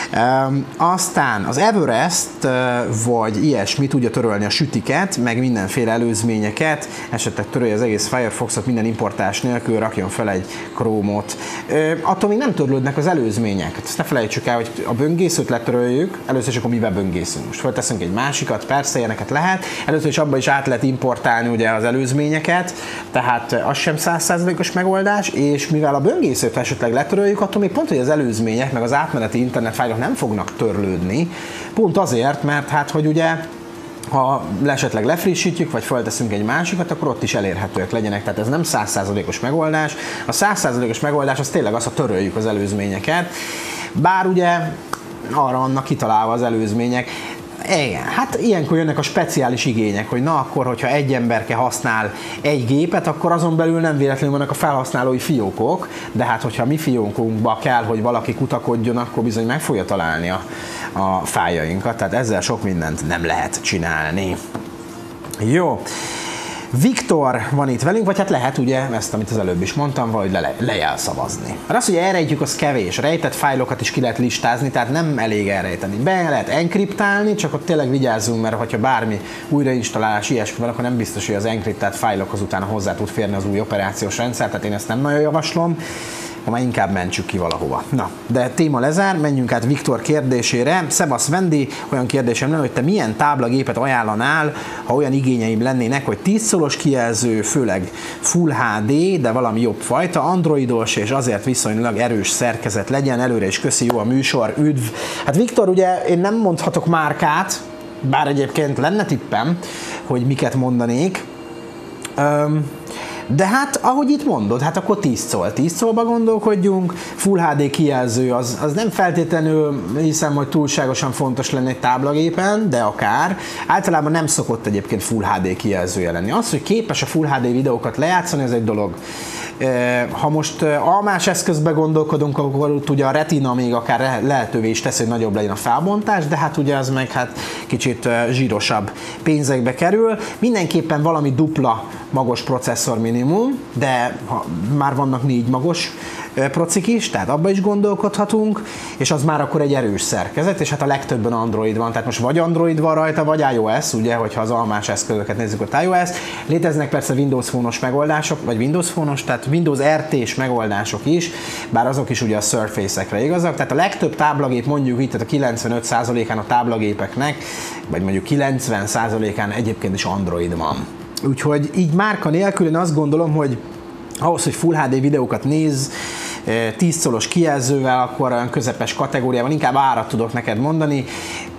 Aztán az Everest vagy ilyesmi tudja törölni a sütiket, meg mindenféle előzményeket, esetleg törölje az egész Firefoxot minden importás nélkül, rakjon fel egy Chrome-ot. Attól még nem törlődnek az előzmények. Ezt ne felejtsük el, hogy a böngészőt letöröljük, először is akkor mivel böngészünk. Most felteszünk egy másikat, persze ilyeneket lehet, először is abban is át lehet importálni ugye az előzményeket, tehát az sem 100%-os megoldás, és mivel a böngészőt esetleg letöröljük, attól még pont, hogy az előzmények, meg az átmeneti internetfájlok nem fognak törlődni, pont azért, mert hát, hogy ugye, ha esetleg lefrissítjük, vagy felteszünk egy másikat, akkor ott is elérhetőek legyenek, tehát ez nem 100%-os megoldás. A 100%-os megoldás az tényleg az, ha töröljük az előzményeket, bár ugye arra vannak kitalálva az előzmények. Igen, hát ilyenkor jönnek a speciális igények, hogy na akkor, hogyha egy emberke használ egy gépet, akkor azon belül nem véletlenül vannak a felhasználói fiókok, de hát hogyha mi fiókunkba kell, hogy valaki kutakodjon, akkor bizony meg fogja találni a fájljainkat, tehát ezzel sok mindent nem lehet csinálni. Jó. Viktor van itt velünk, vagy hát lehet ugye ezt, amit az előbb is mondtam, valahogy lejelszavazni. Az, hogy elrejtjük, az kevés. Rejtett fájlokat is ki lehet listázni, tehát nem elég elrejteni. Be lehet enkriptálni, csak ott tényleg vigyázzunk, mert ha bármi újrainstalálás ilyesmi van, akkor nem biztos, hogy az enkriptált fájlokhoz utána hozzá tud férni az új operációs rendszer, tehát én ezt nem nagyon javaslom. Már inkább mentsük ki valahova. Na, de téma lezár, menjünk át Viktor kérdésére. Szevasz Vendi, olyan kérdésem lenne, hogy te milyen táblagépet ajánlanál, ha olyan igényeim lennének, hogy 10 szolos kijelző, főleg Full HD, de valami jobb fajta, androidos és azért viszonylag erős szerkezet legyen. Előre is köszi, jó a műsor, üdv! Hát Viktor, ugye én nem mondhatok márkát, bár egyébként lenne tippem, hogy miket mondanék. De hát, ahogy itt mondod, hát akkor 10 szólba gondolkodjunk, Full HD kijelző az nem feltétlenül hiszem, hogy túlságosan fontos lenne egy táblagépen, de akár. Általában nem szokott egyébként Full HD kijelzője lenni. Az, hogy képes a Full HD videókat lejátszani, ez egy dolog. Ha most almás eszközbe gondolkodunk, akkor ugye a Retina még akár lehetővé is teszi, hogy nagyobb legyen a felbontás, de hát ugye az meg hát kicsit zsírosabb pénzekbe kerül. Mindenképpen valami dupla magos processzor minimum, de már vannak 4 magos procik is, tehát abba is gondolkodhatunk, és az már akkor egy erős szerkezet, és hát a legtöbben Android van, tehát most vagy Android van rajta, vagy iOS, ugye, hogyha az almás eszközöket nézzük, ott iOS. Léteznek persze Windows Phone-os megoldások, vagy Windows Phone-os, tehát Windows RT-s megoldások is, bár azok is ugye a Surface-ekre igazak, tehát a legtöbb táblagép mondjuk itt, tehát a 95%-án a táblagépeknek, vagy mondjuk 90%-án egyébként is Android van. Úgyhogy így márka nélkül én azt gondolom, hogy ahhoz, hogy Full HD videókat nézz, 10 szolos kijelzővel, akkor olyan közepes kategóriában, inkább árat tudok neked mondani.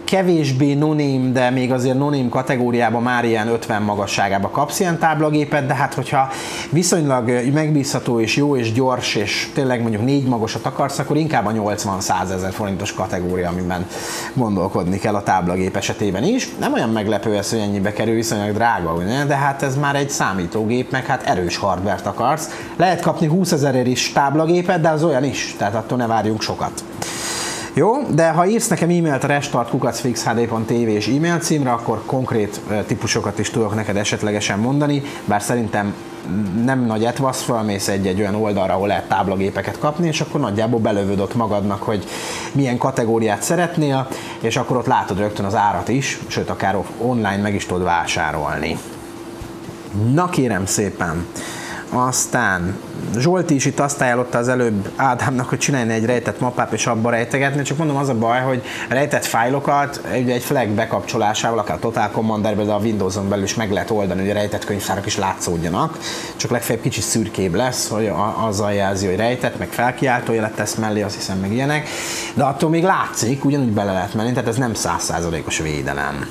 kevésbé noname, de még azért noname kategóriában már ilyen 50 magasságába kapsz ilyen táblagépet, de hát hogyha viszonylag megbízható és jó és gyors, és tényleg mondjuk 4 magasat akarsz, akkor inkább a 80-100 ezer forintos kategória, amiben gondolkodni kell a táblagép esetében is. Nem olyan meglepő ez, hogy ennyibe kerül, viszonylag drága, ugye? De hát ez már egy számítógép, meg hát erős hardvert akarsz. Lehet kapni 20 000-ért is táblagépet, de az olyan is, tehát attól ne várjunk sokat. Jó, de ha írsz nekem e-mailt a restart@fixhd.tv és e-mail címre, akkor konkrét típusokat is tudok neked esetlegesen mondani, bár szerintem nem nagy etvasz, felmész egy olyan oldalra, ahol lehet táblagépeket kapni, és akkor nagyjából belövöd ott magadnak, hogy milyen kategóriát szeretnél, és akkor ott látod rögtön az árat is, sőt akár online meg is tudod vásárolni. Na kérem szépen! Aztán Zsolti is itt azt ajánlotta az előbb Ádámnak, hogy csinálni egy rejtett mappát és abba rejtegetni, csak mondom, az a baj, hogy rejtett fájlokat ugye egy flag bekapcsolásával, akár a Total Commanderbe, de a Windowson belül is meg lehet oldani, hogy a rejtett könyvtárak is látszódjanak, csak legfeljebb kicsit szürkébb lesz, hogy azzal jelzi, hogy rejtett, meg felkiáltójelet tesz mellé, azt hiszem, meg ilyenek, de attól még látszik, ugyanúgy bele lehet menni, tehát ez nem 100%-os védelem.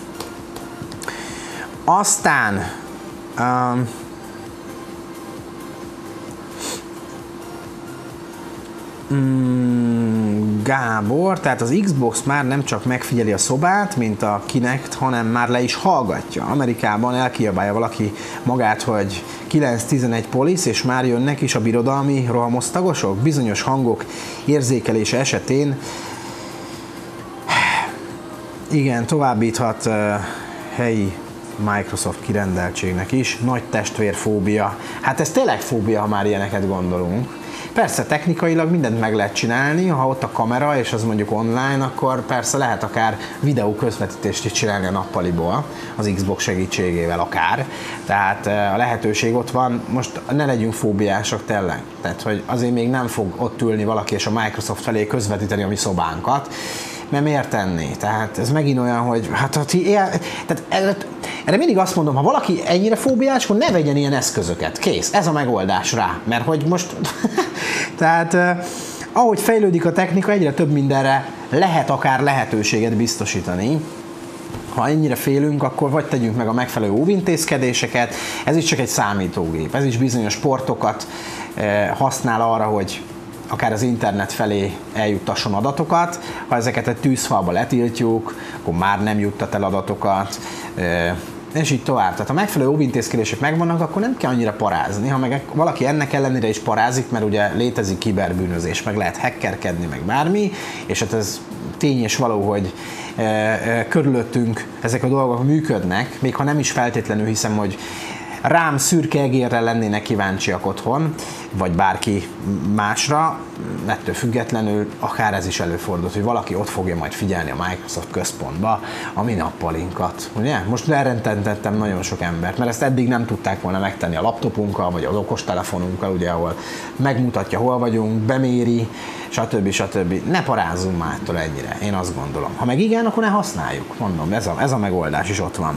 Aztán Gábor, tehát az Xbox már nem csak megfigyeli a szobát, mint a Kinect, hanem már le is hallgatja. Amerikában elkiabálja valaki magát, hogy 9-11 polisz, és már jönnek is a birodalmi rohamosztagosok. Bizonyos hangok érzékelése esetén igen, továbbíthat helyi Microsoft kirendeltségnek is. Nagy testvérfóbia. Hát ez tényleg fóbia, ha már ilyeneket gondolunk. Persze technikailag mindent meg lehet csinálni, ha ott a kamera, és az mondjuk online, akkor persze lehet akár videó közvetítést is csinálni a nappaliból, az Xbox segítségével akár. Tehát a lehetőség ott van, most ne legyünk fóbiások tényleg. Tehát, hogy azért még nem fog ott ülni valaki és a Microsoft felé közvetíteni a mi szobánkat, mert miért tenni? Tehát ez megint olyan, hogy erre mindig azt mondom, ha valaki ennyire fóbiás, akkor ne vegyen ilyen eszközöket. Kész, ez a megoldás rá. Mert hogy most... Tehát ahogy fejlődik a technika, egyre több mindenre lehet akár lehetőséget biztosítani. Ha ennyire félünk, akkor vagy tegyünk meg a megfelelő óvintézkedéseket, ez is csak egy számítógép, ez is bizonyos portokat használ arra, hogy akár az internet felé eljuttasson adatokat. Ha ezeket egy tűzfalba letiltjuk, akkor már nem juttat el adatokat, és így tovább. Tehát ha megfelelő óvintézkedések megvannak, akkor nem kell annyira parázni. Ha meg valaki ennek ellenére is parázik, mert ugye létezik kiberbűnözés, meg lehet hackerkedni, meg bármi, és hát ez tény és való, hogy körülöttünk ezek a dolgok működnek, még ha nem is feltétlenül hiszem, hogy rám szürke egérre lennének kíváncsiak otthon, vagy bárki másra, ettől függetlenül akár ez is előfordult, hogy valaki ott fogja majd figyelni a Microsoft központba a mi nappalinkat. Ugye? Most elrentettem nagyon sok embert, mert ezt eddig nem tudták volna megtenni a laptopunkkal, vagy az okostelefonunkkal, ugye, ahol megmutatja, hol vagyunk, beméri, stb. Ne parázzunk már ettől ennyire, én azt gondolom. Ha meg igen, akkor ne használjuk. Mondom, ez a megoldás is ott van.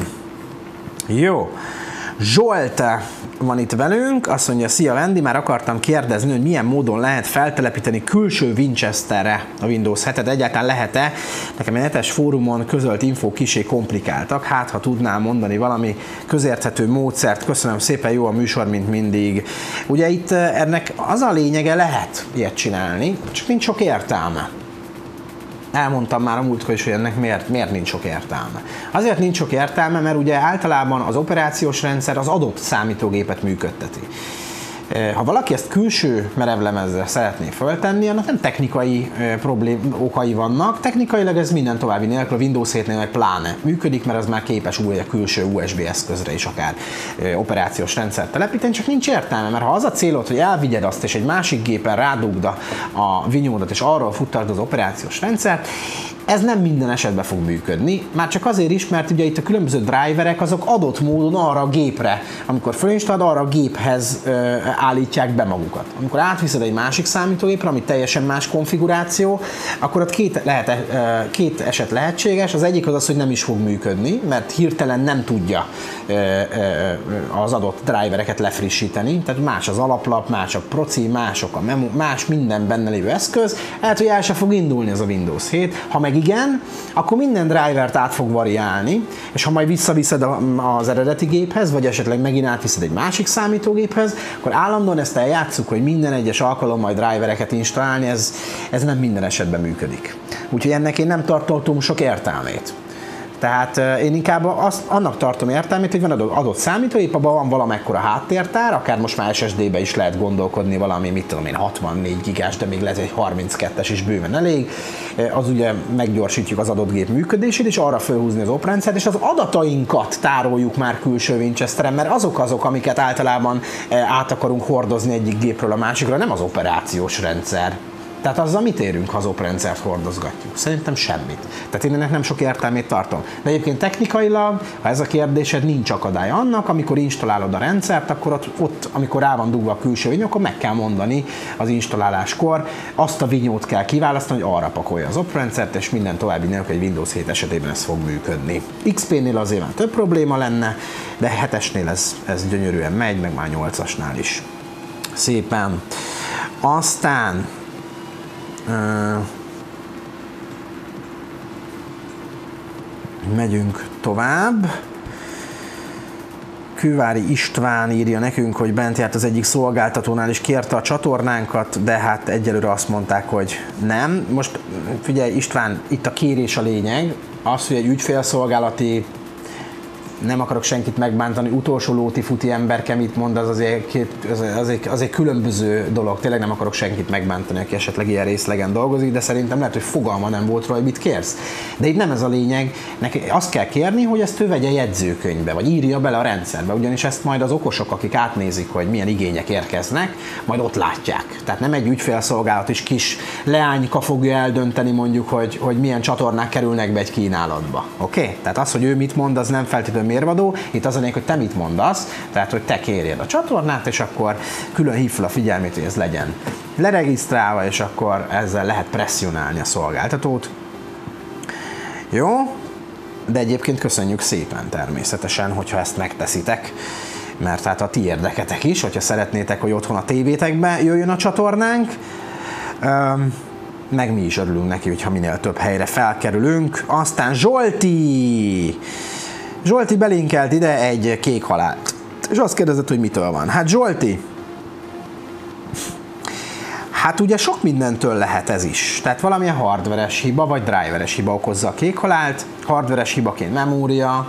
Jó. Zsolt van itt velünk, azt mondja, szia Vendi, már akartam kérdezni, hogy milyen módon lehet feltelepíteni külső Winchesterre a Windows 7-et, egyáltalán lehet-e? Nekem egy netes fórumon közölt infók kissé komplikáltak, hát ha tudnál mondani valami közérthető módszert, köszönöm szépen, jó a műsor, mint mindig. Ugye itt ennek az a lényege, lehet ilyet csinálni, csak nincs sok értelme. Elmondtam már a múltkor is, hogy ennek miért nincs sok értelme. Azért nincs sok értelme, mert ugye általában az operációs rendszer az adott számítógépet működteti. Ha valaki ezt külső merevlemezre szeretné föltenni, annak nem technikai okai vannak. Technikailag ez minden további nélkül, a Windows 7-nél meg pláne működik, mert az már képes a külső USB eszközre is akár operációs rendszert telepíteni, csak nincs értelme, mert ha az a célod, hogy elvigyed azt és egy másik gépen rádugd a vinyódat és arról futtasd az operációs rendszert, ez nem minden esetben fog működni, már csak azért is, mert ugye itt a különböző driverek azok adott módon arra a gépre, amikor fölinstalálod, arra a géphez állítják be magukat. Amikor átviszed egy másik számítógépre, ami teljesen más konfiguráció, akkor ott két eset lehetséges. Az egyik az, hogy nem is fog működni, mert hirtelen nem tudja az adott drivereket lefrissíteni, tehát más az alaplap, más a proci, más minden benne lévő eszköz, lehet, hogy el sem fog indulni ez a Windows 7, ha meg meg igen, akkor minden drivert át fog variálni, és ha majd visszaviszed az eredeti géphez, vagy esetleg megint átviszed egy másik számítógéphez, akkor állandóan ezt eljátsszuk, hogy minden egyes alkalommal drivereket installálni, ez nem minden esetben működik. Úgyhogy ennek én nem tartom sok értelmét. Tehát én inkább annak tartom értelmét, hogy van adott számítógép, abban van valamekkora háttértár, akár most már SSD-be is lehet gondolkodni valami, mit tudom én, 64 gigás, de még lehet egy 32-es is bőven elég. Az ugye meggyorsítjuk az adott gép működését, és arra felhúzni az oprendszert, és az adatainkat tároljuk már külső Winchesteren, mert azok, amiket általában át akarunk hordozni egyik gépről a másikra, nem az operációs rendszer. Tehát azzal mit érünk, ha az oprendszert hordozgatjuk? Szerintem semmit. Tehát én ennek nem sok értelmét tartom. De egyébként technikailag, ha ez a kérdésed, nincs akadály annak, amikor installálod a rendszert, akkor ott amikor rá van dugva a külső vinyó, akkor meg kell mondani az installáláskor, azt a vinyót kell kiválasztani, hogy arra pakolja az oprendszert, és minden további nélkül egy Windows 7 esetében ez fog működni. XP-nél azért már több probléma lenne, de 7-esnél ez gyönyörűen megy, meg már 8-asnál is. Szépen. Aztán megyünk tovább. Kővári István írja nekünk, hogy bent járt az egyik szolgáltatónál és kérte a csatornánkat, de hát egyelőre azt mondták, hogy nem. Most figyelj István, itt a kérés a lényeg, az, hogy egy ügyfélszolgálati, nem akarok senkit megbántani, utolsó lóti-futi emberke mit mond, az azért különböző dolog. Tényleg nem akarok senkit megbántani, aki esetleg ilyen részlegen dolgozik, de szerintem lehet, hogy fogalma nem volt róla, hogy mit kérsz. De itt nem ez a lényeg, neki azt kell kérni, hogy ezt ő vegye jegyzőkönyvbe, vagy írja bele a rendszerbe, ugyanis ezt majd az okosok, akik átnézik, hogy milyen igények érkeznek, majd ott látják. Tehát nem egy ügyfélszolgálat is kis leányka fogja eldönteni mondjuk, hogy milyen csatornák kerülnek be egy kínálatba. Oké? Tehát az, hogy ő mit mond, az nem feltétlenül mérvadó, itt az a lényeg, hogy te mit mondasz, tehát hogy te kérjed a csatornát, és akkor külön hív fel a figyelmét, hogy ez legyen leregisztrálva, és akkor ezzel lehet presszionálni a szolgáltatót. Jó? De egyébként köszönjük szépen természetesen, hogyha ezt megteszitek, mert hát a ti érdeketek is, hogyha szeretnétek, hogy otthon a tévétekbe jöjjön a csatornánk, meg mi is örülünk neki, hogyha minél több helyre felkerülünk. Aztán Zsolti belinkelt ide egy kék halált, és azt kérdezett, hogy mitől van. Hát Zsolti, hát ugye sok mindentől lehet ez is. Tehát valamilyen hardveres hiba, vagy driveres hiba okozza a kék halált. Hardveres hibaként memória,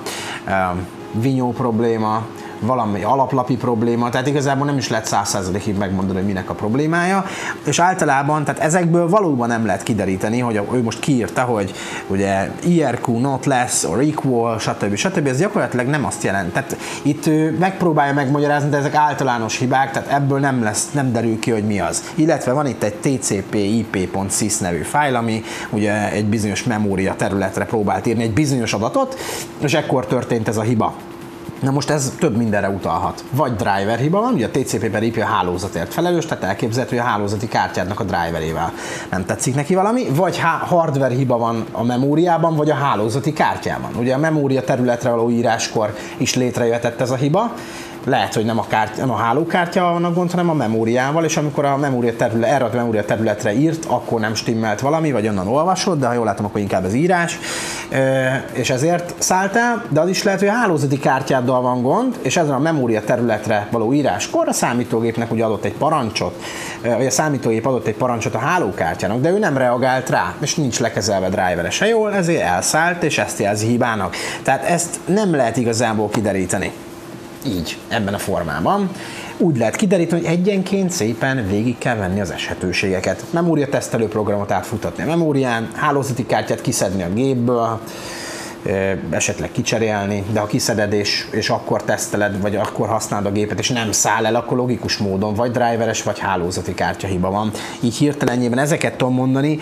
vinyó probléma, valami alaplapi probléma, tehát igazából nem is lehet 100%-ig megmondani, hogy minek a problémája, és általában, tehát ezekből valóban nem lehet kideríteni, hogy ő most kiírta, hogy ugye IRQ not less, or equal, stb. Ez gyakorlatilag nem azt jelent. Tehát itt ő megpróbálja megmagyarázni, de ezek általános hibák, tehát ebből nem derül ki, hogy mi az. Illetve van itt egy tcp/ip.sys nevű fájl, ami ugye egy bizonyos memória területre próbált írni egy bizonyos adatot, és ekkor történt ez a hiba. Na most ez több mindenre utalhat. Vagy driver hiba van, ugye a TCP/IP a hálózatért felelős, tehát elképzelhető, hogy a hálózati kártyádnak a driverével nem tetszik neki valami, vagy hardware hiba van a memóriában, vagy a hálózati kártyában. Ugye a memória területre való íráskor is létrejöhetett ez a hiba, lehet, hogy nem a hálókártyával van a gond, hanem a memóriával, és amikor a memória erre a memória területre írt, akkor nem stimmelt valami, vagy onnan olvasott, de ha jól látom, akkor inkább az írás, és ezért szállt el, de az is lehet, hogy a hálózati kártyáddal van gond, és ezen a memória területre való íráskor a számítógépnek ugye adott egy parancsot, vagy a számítógép adott egy parancsot a hálókártyának, de ő nem reagált rá, és nincs lekezelve driverese jól, ezért elszállt, és ezt jelzi hibának. Tehát ezt nem lehet igazából kideríteni. Így, ebben a formában. Úgy lehet kideríteni, hogy egyenként szépen végig kell venni az eshetőségeket. Memória tesztelő programot átfutatni a memórián, hálózati kártyát kiszedni a gépből, esetleg kicserélni, de ha kiszeded és akkor teszteled, vagy akkor használod a gépet, és nem száll el, akkor logikus módon vagy driveres, vagy hálózati kártyahiba van. Így hirtelenjében ezeket tudom mondani,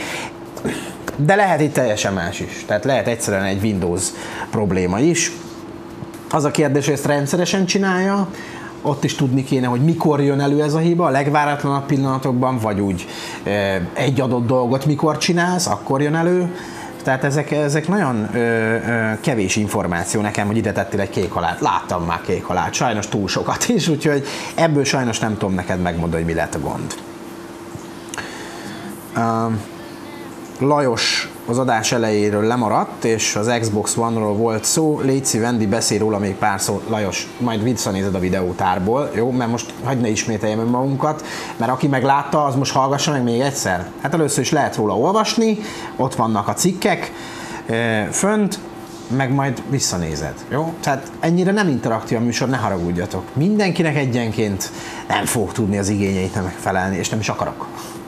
de lehet itt teljesen más is. Tehát lehet egyszerűen egy Windows probléma is. Az a kérdés, hogy ezt rendszeresen csinálja, ott is tudni kéne, hogy mikor jön elő ez a hiba, a legváratlanabb pillanatokban, vagy úgy egy adott dolgot mikor csinálsz, akkor jön elő. Tehát ezek nagyon kevés információ nekem, hogy ide tettél egy kék halált. Láttam már kék halált, sajnos túl sokat is, úgyhogy ebből sajnos nem tudom neked megmondani, hogy mi lett a gond. Lajos az adás elejéről lemaradt, és az Xbox One-ról volt szó. Léci, Vendi, beszélj róla még pár szó. Lajos, majd visszanézed a videótárból, jó? Mert most hagyd ne ismételjem önmagunkat, mert aki meg látta, az most hallgassa meg még egyszer. Hát először is lehet róla olvasni, ott vannak a cikkek fönt, meg majd visszanézed, jó? Tehát ennyire nem interaktív a műsor, ne haragudjatok. Mindenkinek egyenként nem fog tudni az igényeit megfelelni, és nem is akarok.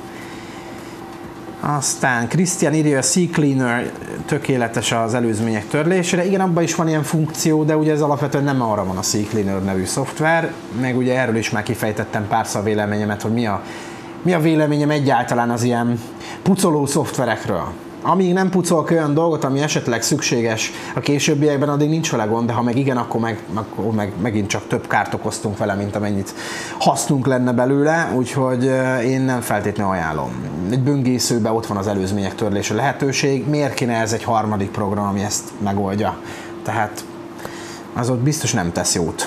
Aztán Christian írja, a CCleaner tökéletes az előzmények törlésére. Igen, abban is van ilyen funkció, de ugye ez alapvetően nem arra van a CCleaner nevű szoftver, meg ugye erről is már kifejtettem párszor véleményemet, hogy mi a véleményem egyáltalán az ilyen pucoló szoftverekről. Amíg nem pucolok olyan dolgot, ami esetleg szükséges a későbbiekben, addig nincs vele gond, de ha meg igen, akkor megint csak több kárt okoztunk vele, mint amennyit hasznunk lenne belőle, úgyhogy én nem feltétlenül ajánlom. Egy böngészőben ott van az előzmények törlése lehetőség, miért kéne ez egy harmadik program, ami ezt megoldja? Tehát az ott biztos nem tesz jót.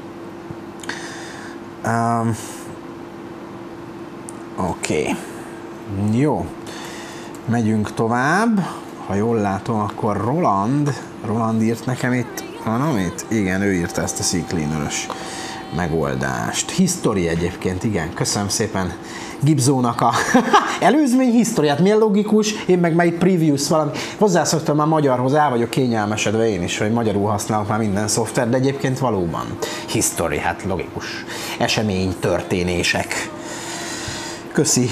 Oké. Jó. Megyünk tovább. Ha jól látom, akkor Roland írt nekem itt valamit? Igen, ő írta ezt a CCleaner-ös megoldást. History egyébként, igen. Köszönöm szépen Gibzónak a előzmény historiát. Milyen logikus, én meg már itt previews valami. Hozzászoktam már magyarhoz, el vagyok kényelmesedve én is, hogy magyarul használok már minden szoftver, de egyébként valóban. History, hát logikus. Esemény, történések. Köszi.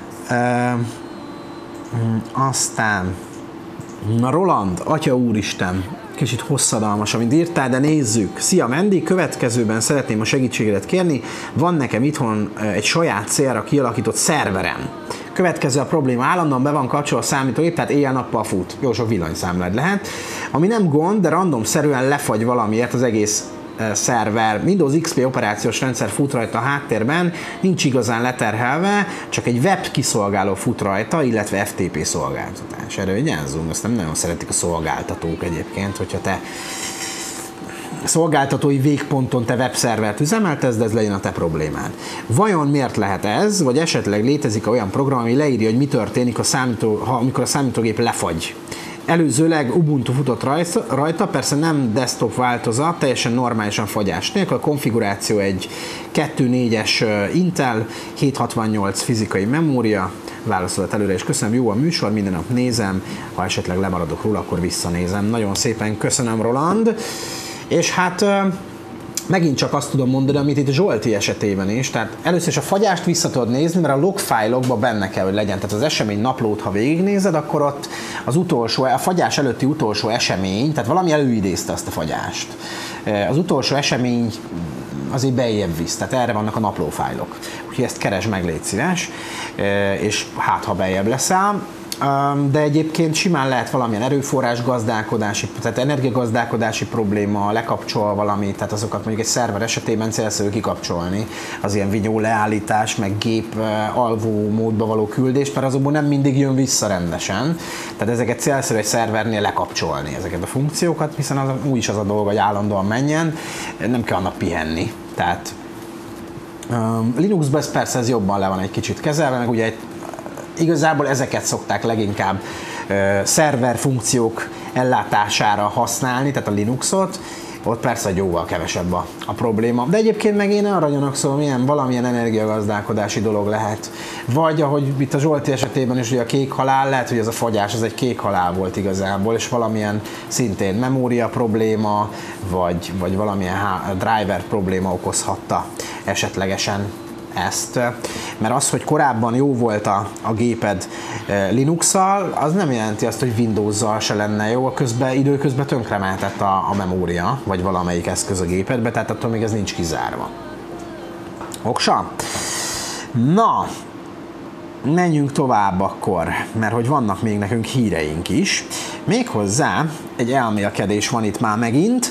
Aztán, na Roland, Atya Úristen, kicsit hosszadalmas, amit írtál, de nézzük. Szia Mendi, következőben szeretném a segítségedet kérni. Van nekem itthon egy saját célra kialakított szerverem. Következő a probléma, állandóan be van kapcsolva a számítógép, tehát éjjel-nappal fut. Jó sok villanyszámlád lehet. Ami nem gond, de randomszerűen lefagy valamiért az egész szerver. Windows XP operációs rendszer fut rajta a háttérben, nincs igazán leterhelve, csak egy web kiszolgáló fut rajta, illetve FTP szolgáltatás. Erre vigyázzunk, azt nem nagyon szeretik a szolgáltatók egyébként, hogyha te szolgáltatói végponton te webszervert üzemeltesz, de ez legyen a te problémád. Vajon miért lehet ez, vagy esetleg létezik olyan program, ami leírja, hogy mi történik, amikor a számítógép lefagy? Előzőleg Ubuntu futott rajta, persze nem desktop változat, teljesen normálisan fagyás nélkül. A konfiguráció egy 2.4-es Intel, 768 fizikai memória, válaszolat előre, és köszönöm, jó a műsor, minden nap nézem, ha esetleg lemaradok róla, akkor visszanézem. Nagyon szépen köszönöm, Roland, és hát megint csak azt tudom mondani, amit itt Zsolti esetében is, tehát először is a fagyást vissza tudod nézni, mert a logfájlokban benne kell, hogy legyen. Tehát az esemény naplót, ha végignézed, akkor ott az utolsó, a fagyás előtti utolsó esemény, tehát valami előidézte azt a fagyást. Az utolsó esemény azért beljebb visz, tehát erre vannak a naplófájlok. Úgyhogy ezt keresd meg, légy szíves, és hát ha beljebb leszel. De egyébként simán lehet valamilyen erőforrás gazdálkodási, tehát energiagazdálkodási probléma, lekapcsol valamit, tehát azokat mondjuk egy szerver esetében célszerű kikapcsolni, az ilyen vinyó leállítás, meg gép alvó módba való küldés, mert azokból nem mindig jön vissza rendesen, tehát ezeket célszerű egy szervernél lekapcsolni, ezeket a funkciókat, hiszen az úgyis az a dolga, hogy állandóan menjen, nem kell annak pihenni, tehát Linuxban persze ez jobban le van egy kicsit kezelve, meg ugye igazából ezeket szokták leginkább szerver funkciók ellátására használni, tehát a Linuxot, ott persze egy jóval kevesebb a probléma. De egyébként meg én arra gyanakszom, valamilyen energiagazdálkodási dolog lehet. Vagy ahogy itt a Zsolti esetében is, hogy a kék halál, lehet, hogy ez a fagyás, ez egy kék halál volt igazából, és valamilyen szintén memória probléma, vagy valamilyen driver probléma okozhatta esetlegesen ezt, mert az, hogy korábban jó volt a géped Linux-szal, az nem jelenti azt, hogy Windows-zal se lenne jó, időközben tönkremeltett a memória, vagy valamelyik eszköz a gépedbe, tehát attól még ez nincs kizárva. Oksa? Na, menjünk tovább akkor, mert hogy vannak még nekünk híreink is. Méghozzá egy elmélkedés van itt már megint.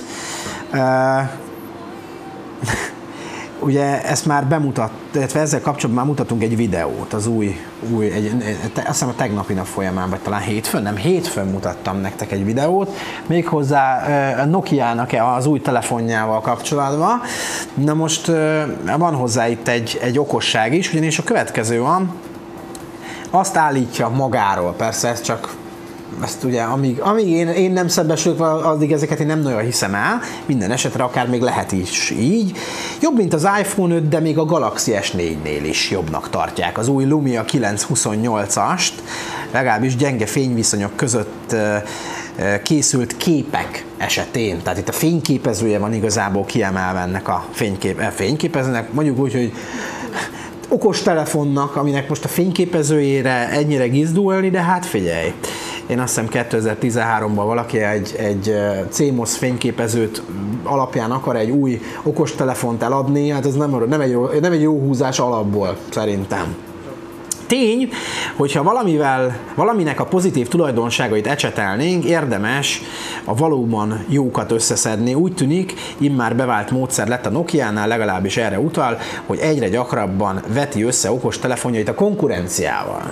Ugye ezt már illetve ezzel kapcsolatban már mutatunk egy videót, az azt hiszem a tegnapi nap folyamán, vagy talán hétfőn mutattam nektek egy videót, méghozzá a Nokia-nak az új telefonjával kapcsolatban. Na most van hozzá itt egy okosság is, ugyanis a következő van, azt állítja magáról, persze ez csak ezt ugye, amíg én nem szembesülök, addig ezeket én nem nagyon hiszem el, minden esetre akár még lehet is így. Jobb, mint az iPhone 5, de még a Galaxy S4-nél is jobbnak tartják. Az új Lumia 928-ast, legalábbis gyenge fényviszonyok között készült képek esetén, tehát itt a fényképezője van igazából kiemelve ennek a fényképezőnek, mondjuk úgy, hogy okostelefonnak, aminek most a fényképezőjére ennyire gizdulni, de hát figyelj, én azt hiszem 2013-ban valaki egy CMOS fényképezőt alapján akar egy új okostelefont eladni, hát ez nem egy jó húzás alapból szerintem. Tény, hogyha valaminek a pozitív tulajdonságait ecsetelnénk, érdemes a valóban jókat összeszedni. Úgy tűnik, immár bevált módszer lett a Nokiánál, legalábbis erre utal, hogy egyre gyakrabban veti össze okostelefonjait a konkurenciával.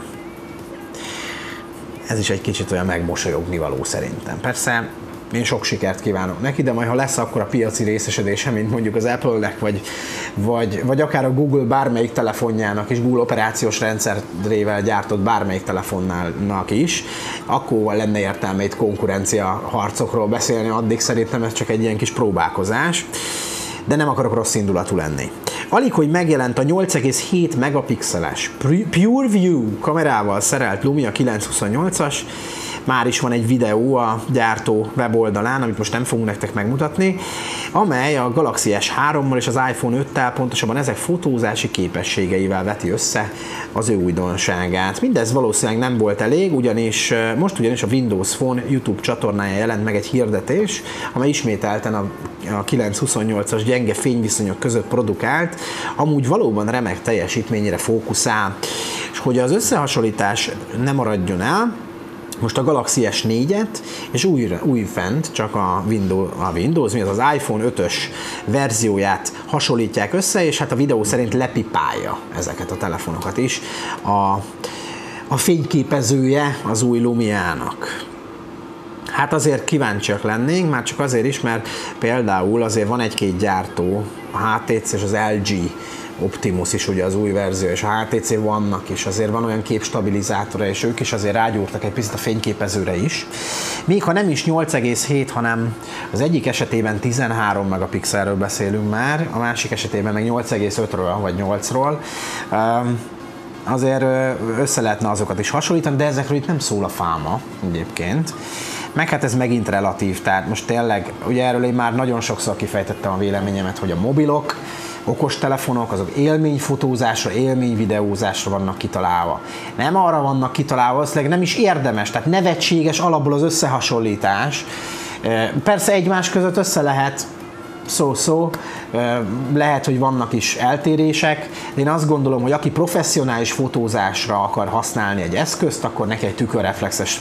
Ez is egy kicsit olyan megmosolyogni való szerintem. Persze, én sok sikert kívánok neki, de majd ha lesz akkor a piaci részesedése, mint mondjuk az Apple-nek, vagy akár a Google bármelyik telefonjának is, Google operációs rendszerével gyártott bármelyik telefonnak is, akkor lenne értelme itt konkurencia harcokról beszélni, addig szerintem ez csak egy ilyen kis próbálkozás, de nem akarok rossz indulatú lenni. Alig, hogy megjelent a 8,7 megapixeles PureView kamerával szerelt Lumia 928-as, már is van egy videó a gyártó weboldalán, amit most nem fogunk nektek megmutatni, amely a Galaxy S3-mal és az iPhone 5-tel, pontosabban ezek fotózási képességeivel veti össze az ő újdonságát. Mindez valószínűleg nem volt elég, ugyanis a Windows Phone YouTube csatornáján jelent meg egy hirdetés, amely ismételten a 928-as gyenge fényviszonyok között produkált, amúgy valóban remek teljesítményére fókuszál. És hogy az összehasonlítás nem maradjon el, most a Galaxy S4-et és újfent csak a Windows, az iPhone 5-ös verzióját hasonlítják össze, és hát a videó szerint lepipálja ezeket a telefonokat is a fényképezője az új Lumiának. Hát azért kíváncsiak lennénk, már csak azért is, mert például azért van egy-két gyártó, a HTC és az LG Optimus is ugye az új verzió, és a HTC One-nak is azért van olyan képstabilizátora, és ők is azért rágyúrtak egy picit a fényképezőre is. Még ha nem is 8,7, hanem az egyik esetében 13 megapixelről beszélünk már, a másik esetében meg 8,5-ről vagy 8-ról. Azért össze lehetne azokat is hasonlítani, de ezekről itt nem szól a fáma egyébként. Meg hát ez megint relatív, tehát most tényleg, ugye erről én már nagyon sokszor kifejtettem a véleményemet, hogy a mobilok, okostelefonok, azok élményfotózásra, élményvideózásra vannak kitalálva. Nem arra vannak kitalálva, valószínűleg nem is érdemes, tehát nevetséges alapból az összehasonlítás. Persze egymás között össze lehet szó-szó, lehet, hogy vannak is eltérések, de én azt gondolom, hogy aki professzionális fotózásra akar használni egy eszközt, akkor neki egy tükörreflexes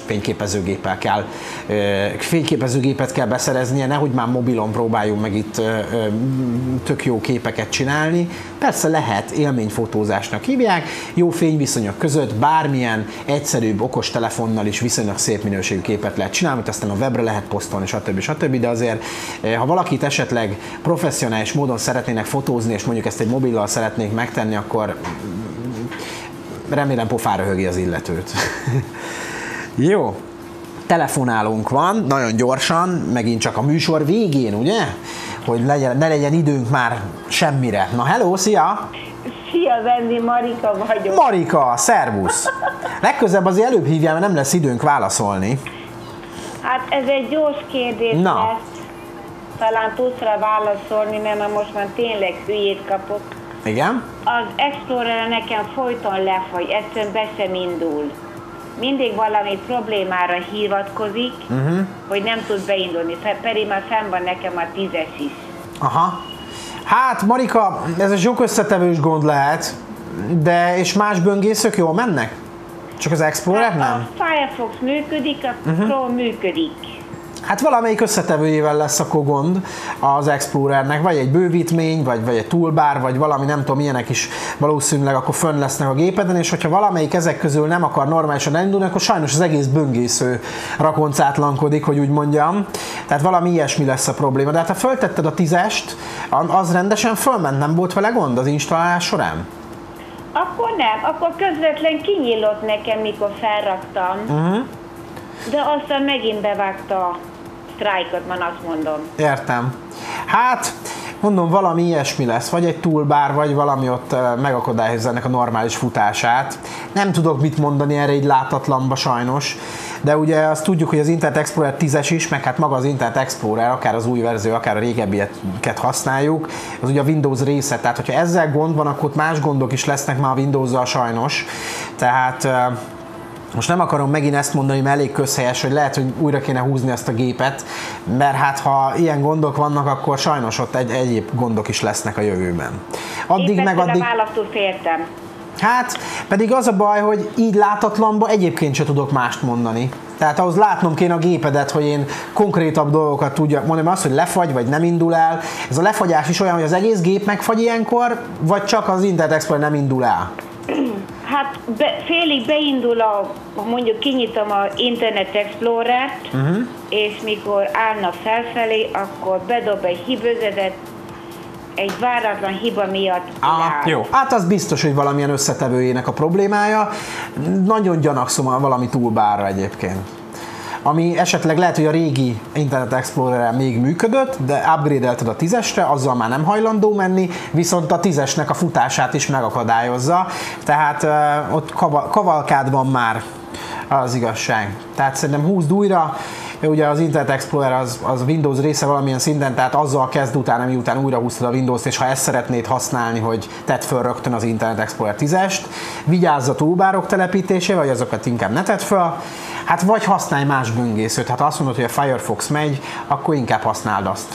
fényképezőgépet kell beszereznie, nehogy már mobilon próbáljunk meg itt tök jó képeket csinálni. Persze lehet, élményfotózásnak hívják, jó fényviszonyok között bármilyen egyszerűbb okostelefonnal is viszonylag szép minőségű képet lehet csinálni, amit aztán a webre lehet posztolni, stb. De azért, ha valakit esetleg professzionális módon szeretnének fotózni, és mondjuk ezt egy mobillal szeretnék megtenni, akkor remélem pofára högi az illetőt. Jó, telefonálunk van, nagyon gyorsan, megint csak a műsor végén, ugye? Hogy ne legyen időnk már semmire. Na hello, szia! Szia, Vendi, Marika vagyok. Marika, szervusz! Legközelebb azért előbb hívjál, mert nem lesz időnk válaszolni. Hát ez egy gyors kérdés lesz. Talán tudsz rá válaszolni, mert most már tényleg hülyét kapok. Igen? Az Explorer nekem folyton lefagy, egyszerűen be sem indul. Mindig valami problémára hivatkozik, hogy nem tud beindulni, pedig már fenn van nekem a 10-es is. Aha. Hát Marika, ez egy sok összetevős gond lehet, de és más böngészők jól mennek? Csak az Explorer nem? A Firefox működik, a Chrome működik. Hát valamelyik összetevőjével lesz akkor gond az Explorernek, vagy egy bővítmény, vagy egy toolbar, vagy valami, nem tudom, milyenek is valószínűleg akkor fönn lesznek a gépeden, és hogyha valamelyik ezek közül nem akar normálisan elindulni, akkor sajnos az egész böngésző rakoncátlankodik, hogy úgy mondjam. Tehát valami ilyesmi lesz a probléma. De hát ha föltetted a 10-est, az rendesen fölment, nem volt vele gond az installálás során? Akkor nem, akkor közvetlen kinyílott nekem, mikor felraktam. De aztán megint bevágta a sztrájkot, már azt mondom. Értem. Hát, mondom, valami ilyesmi lesz, vagy egy toolbar, vagy valami ott megakadályozza ennek a normális futását. Nem tudok mit mondani erre így látatlanba sajnos, de ugye azt tudjuk, hogy az Internet Explorer 10-es is, meg hát maga az Internet Explorer, akár az új verzió, akár a régebbieket használjuk, az ugye a Windows része, tehát hogyha ezzel gond van, akkor más gondok is lesznek már a Windows-zal sajnos. Tehát most nem akarom megint ezt mondani, mert elég közhelyes, hogy lehet, hogy újra kéne húzni ezt a gépet, mert hát ha ilyen gondok vannak, akkor sajnos ott egyéb gondok is lesznek a jövőben. Addig meg addig... a választól féltem. Hát, pedig az a baj, hogy így látatlanba egyébként se tudok mást mondani. Tehát ahhoz látnom kéne a gépedet, hogy én konkrétabb dolgokat tudjak mondani, mert az, hogy lefagy, vagy nem indul el. Ez a lefagyás is olyan, hogy az egész gép megfagy ilyenkor, vagy csak az Internet Explorer nem indul el? Hát félig beindul, mondjuk kinyitom az Internet Explorer-t, és mikor állna felfelé, akkor bedob egy hibőzetet, egy váratlan hiba miatt leáll. Jó. Hát az biztos, hogy valamilyen összetevőjének a problémája. Nagyon gyanakszom valami toolbarra egyébként. Ami esetleg lehet, hogy a régi Internet Explorer-rel még működött, de upgrade-elted a 10-esre, azzal már nem hajlandó menni, viszont a 10-esnek a futását is megakadályozza, tehát ott kavalkád van már, az igazság. Tehát szerintem húzd újra, ugye az Internet Explorer az Windows része valamilyen szinten, tehát azzal kezd utána, miután újra húztad a Windows-t, és ha ezt szeretnéd használni, hogy tedd föl rögtön az Internet Explorer 10-est, vigyázz a toolbarok telepítésével, vagy azokat inkább ne tedd föl, hát vagy használj más böngészőt, hát azt mondod, hogy a Firefox megy, akkor inkább használd azt.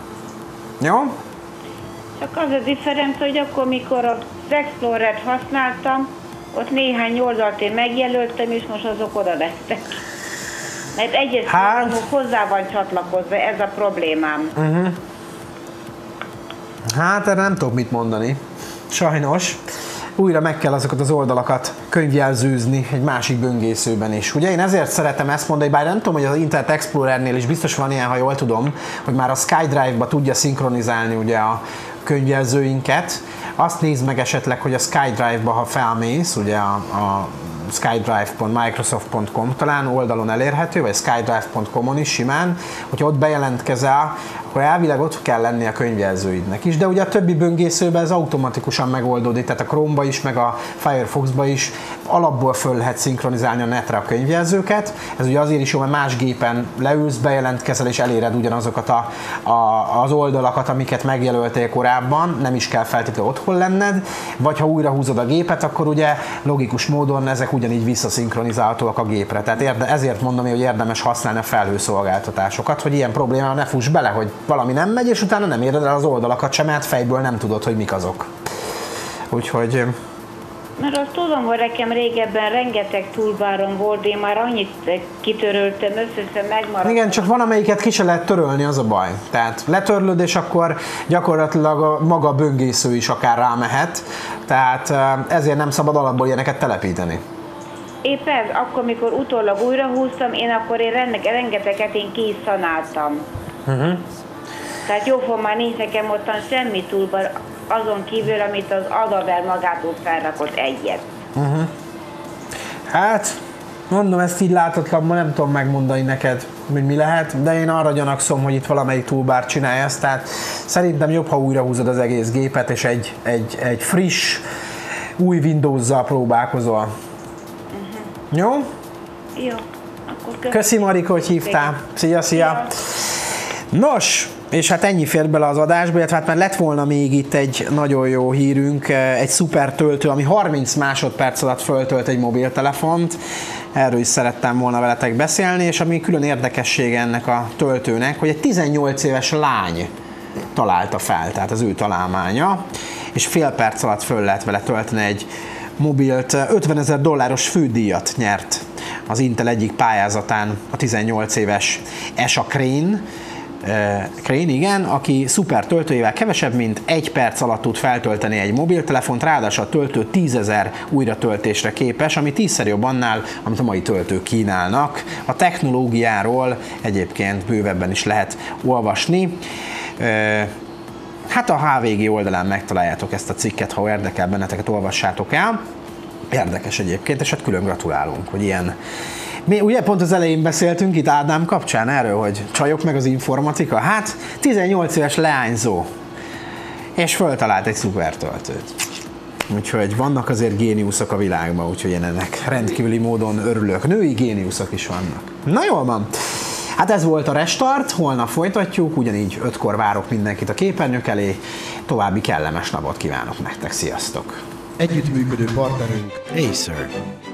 Jó? Csak az a differenc, hogy akkor, mikor az Explorer-t használtam, ott néhány oldalt én megjelöltem, és most azok oda lesztek. Mert egyes programok hozzá van csatlakozva, ez a problémám. Hát erre nem tudok mit mondani. Sajnos. Újra meg kell azokat az oldalakat könyvjelzőzni egy másik böngészőben is. Ugye én ezért szeretem ezt mondani, bár nem tudom, hogy az Internet Explorer-nél is biztos van ilyen, ha jól tudom, hogy már a SkyDrive-ba tudja szinkronizálni ugye a könyvjelzőinket. Azt nézd meg esetleg, hogy a SkyDrive-ba, ha felmész, ugye a skydrive.microsoft.com talán oldalon elérhető, vagy skydrive.com-on is simán, hogyha ott bejelentkezel, akkor elvileg ott kell lenni a könyvjelzőidnek is, de ugye a többi böngészőben ez automatikusan megoldódik, tehát a Chrome-ba is, meg a Firefox-ba is alapból föl lehet szinkronizálni a netre a könyvjelzőket. Ez ugye azért is jó, mert más gépen leülsz, bejelentkezel és eléred ugyanazokat az oldalakat, amiket megjelöltél korábban, nem is kell feltétlenül otthon lenned, vagy ha újra húzod a gépet, akkor ugye logikus módon ezek ugyanígy visszaszinkronizálhatóak a gépre. Tehát ezért mondom, hogy érdemes használni a felhőszolgáltatásokat, hogy ilyen problémára ne fuss bele, hogy valami nem megy, és utána nem éred el az oldalakat sem, mert fejből nem tudod, hogy mik azok. Úgyhogy... Mert azt tudom, hogy nekem régebben rengeteg toolbarom volt, én már annyit kitöröltem, összesen megmaradt. Igen, csak van, amelyiket ki se lehet törölni, az a baj. Tehát letörlöd, és akkor gyakorlatilag maga a böngésző is akár rámehet. Tehát ezért nem szabad alapból ilyeneket telepíteni. Épp ez, akkor, mikor utólag újra húztam, akkor én rengeteget ki is szanáltam. Tehát jóformán nincs nekem ottan semmi toolbar, azon kívül, amit az Adabel magától felrakott egyet. Hát, mondom, ezt így látatlanban nem tudom megmondani neked, hogy mi lehet, de én arra gyanakszom, hogy itt valamelyik toolbar csinálja ezt, tehát szerintem jobb, ha újra húzod az egész gépet, és egy friss, új Windows-zal próbálkozol. Jó? Jó. Akkor Köszi Marika, hogy hívtál. Szia! Nos, és hát ennyi fér bele az adásba, illetve hát már lett volna még itt egy nagyon jó hírünk, egy szuper töltő, ami 30 másodperc alatt föltölt egy mobiltelefont. Erről is szerettem volna veletek beszélni, és ami külön érdekessége ennek a töltőnek, hogy egy 18 éves lány találta fel, tehát az ő találmánya, és fél perc alatt föl lehet vele tölteni egy mobilt. $50 000 fődíjat nyert az Intel egyik pályázatán a 18 éves Esha Crane, igen, aki szuper töltőjével kevesebb, mint 1 perc alatt tud feltölteni egy mobiltelefont, ráadásul a töltő 10 000 újratöltésre képes, ami 10-szer jobb annál, amit a mai töltők kínálnak. A technológiáról egyébként bővebben is lehet olvasni. Hát a HVG oldalán megtaláljátok ezt a cikket, ha érdekel benneteket, olvassátok el. Érdekes egyébként, és hát külön gratulálunk, hogy ilyen Mi ugye pont az elején beszéltünk itt Ádám kapcsán erről, hogy csajok meg az informatika. Hát 18 éves leányzó, és föltalált egy szupertöltőt. Úgyhogy vannak azért géniuszok a világban, úgyhogy én ennek rendkívüli módon örülök. Női géniuszok is vannak. Na jól van. Hát ez volt a Restart, holnap folytatjuk, ugyanígy 5-kor várok mindenkit a képernyők elé. További kellemes napot kívánok nektek, sziasztok! Együttműködő partnerünk Acer.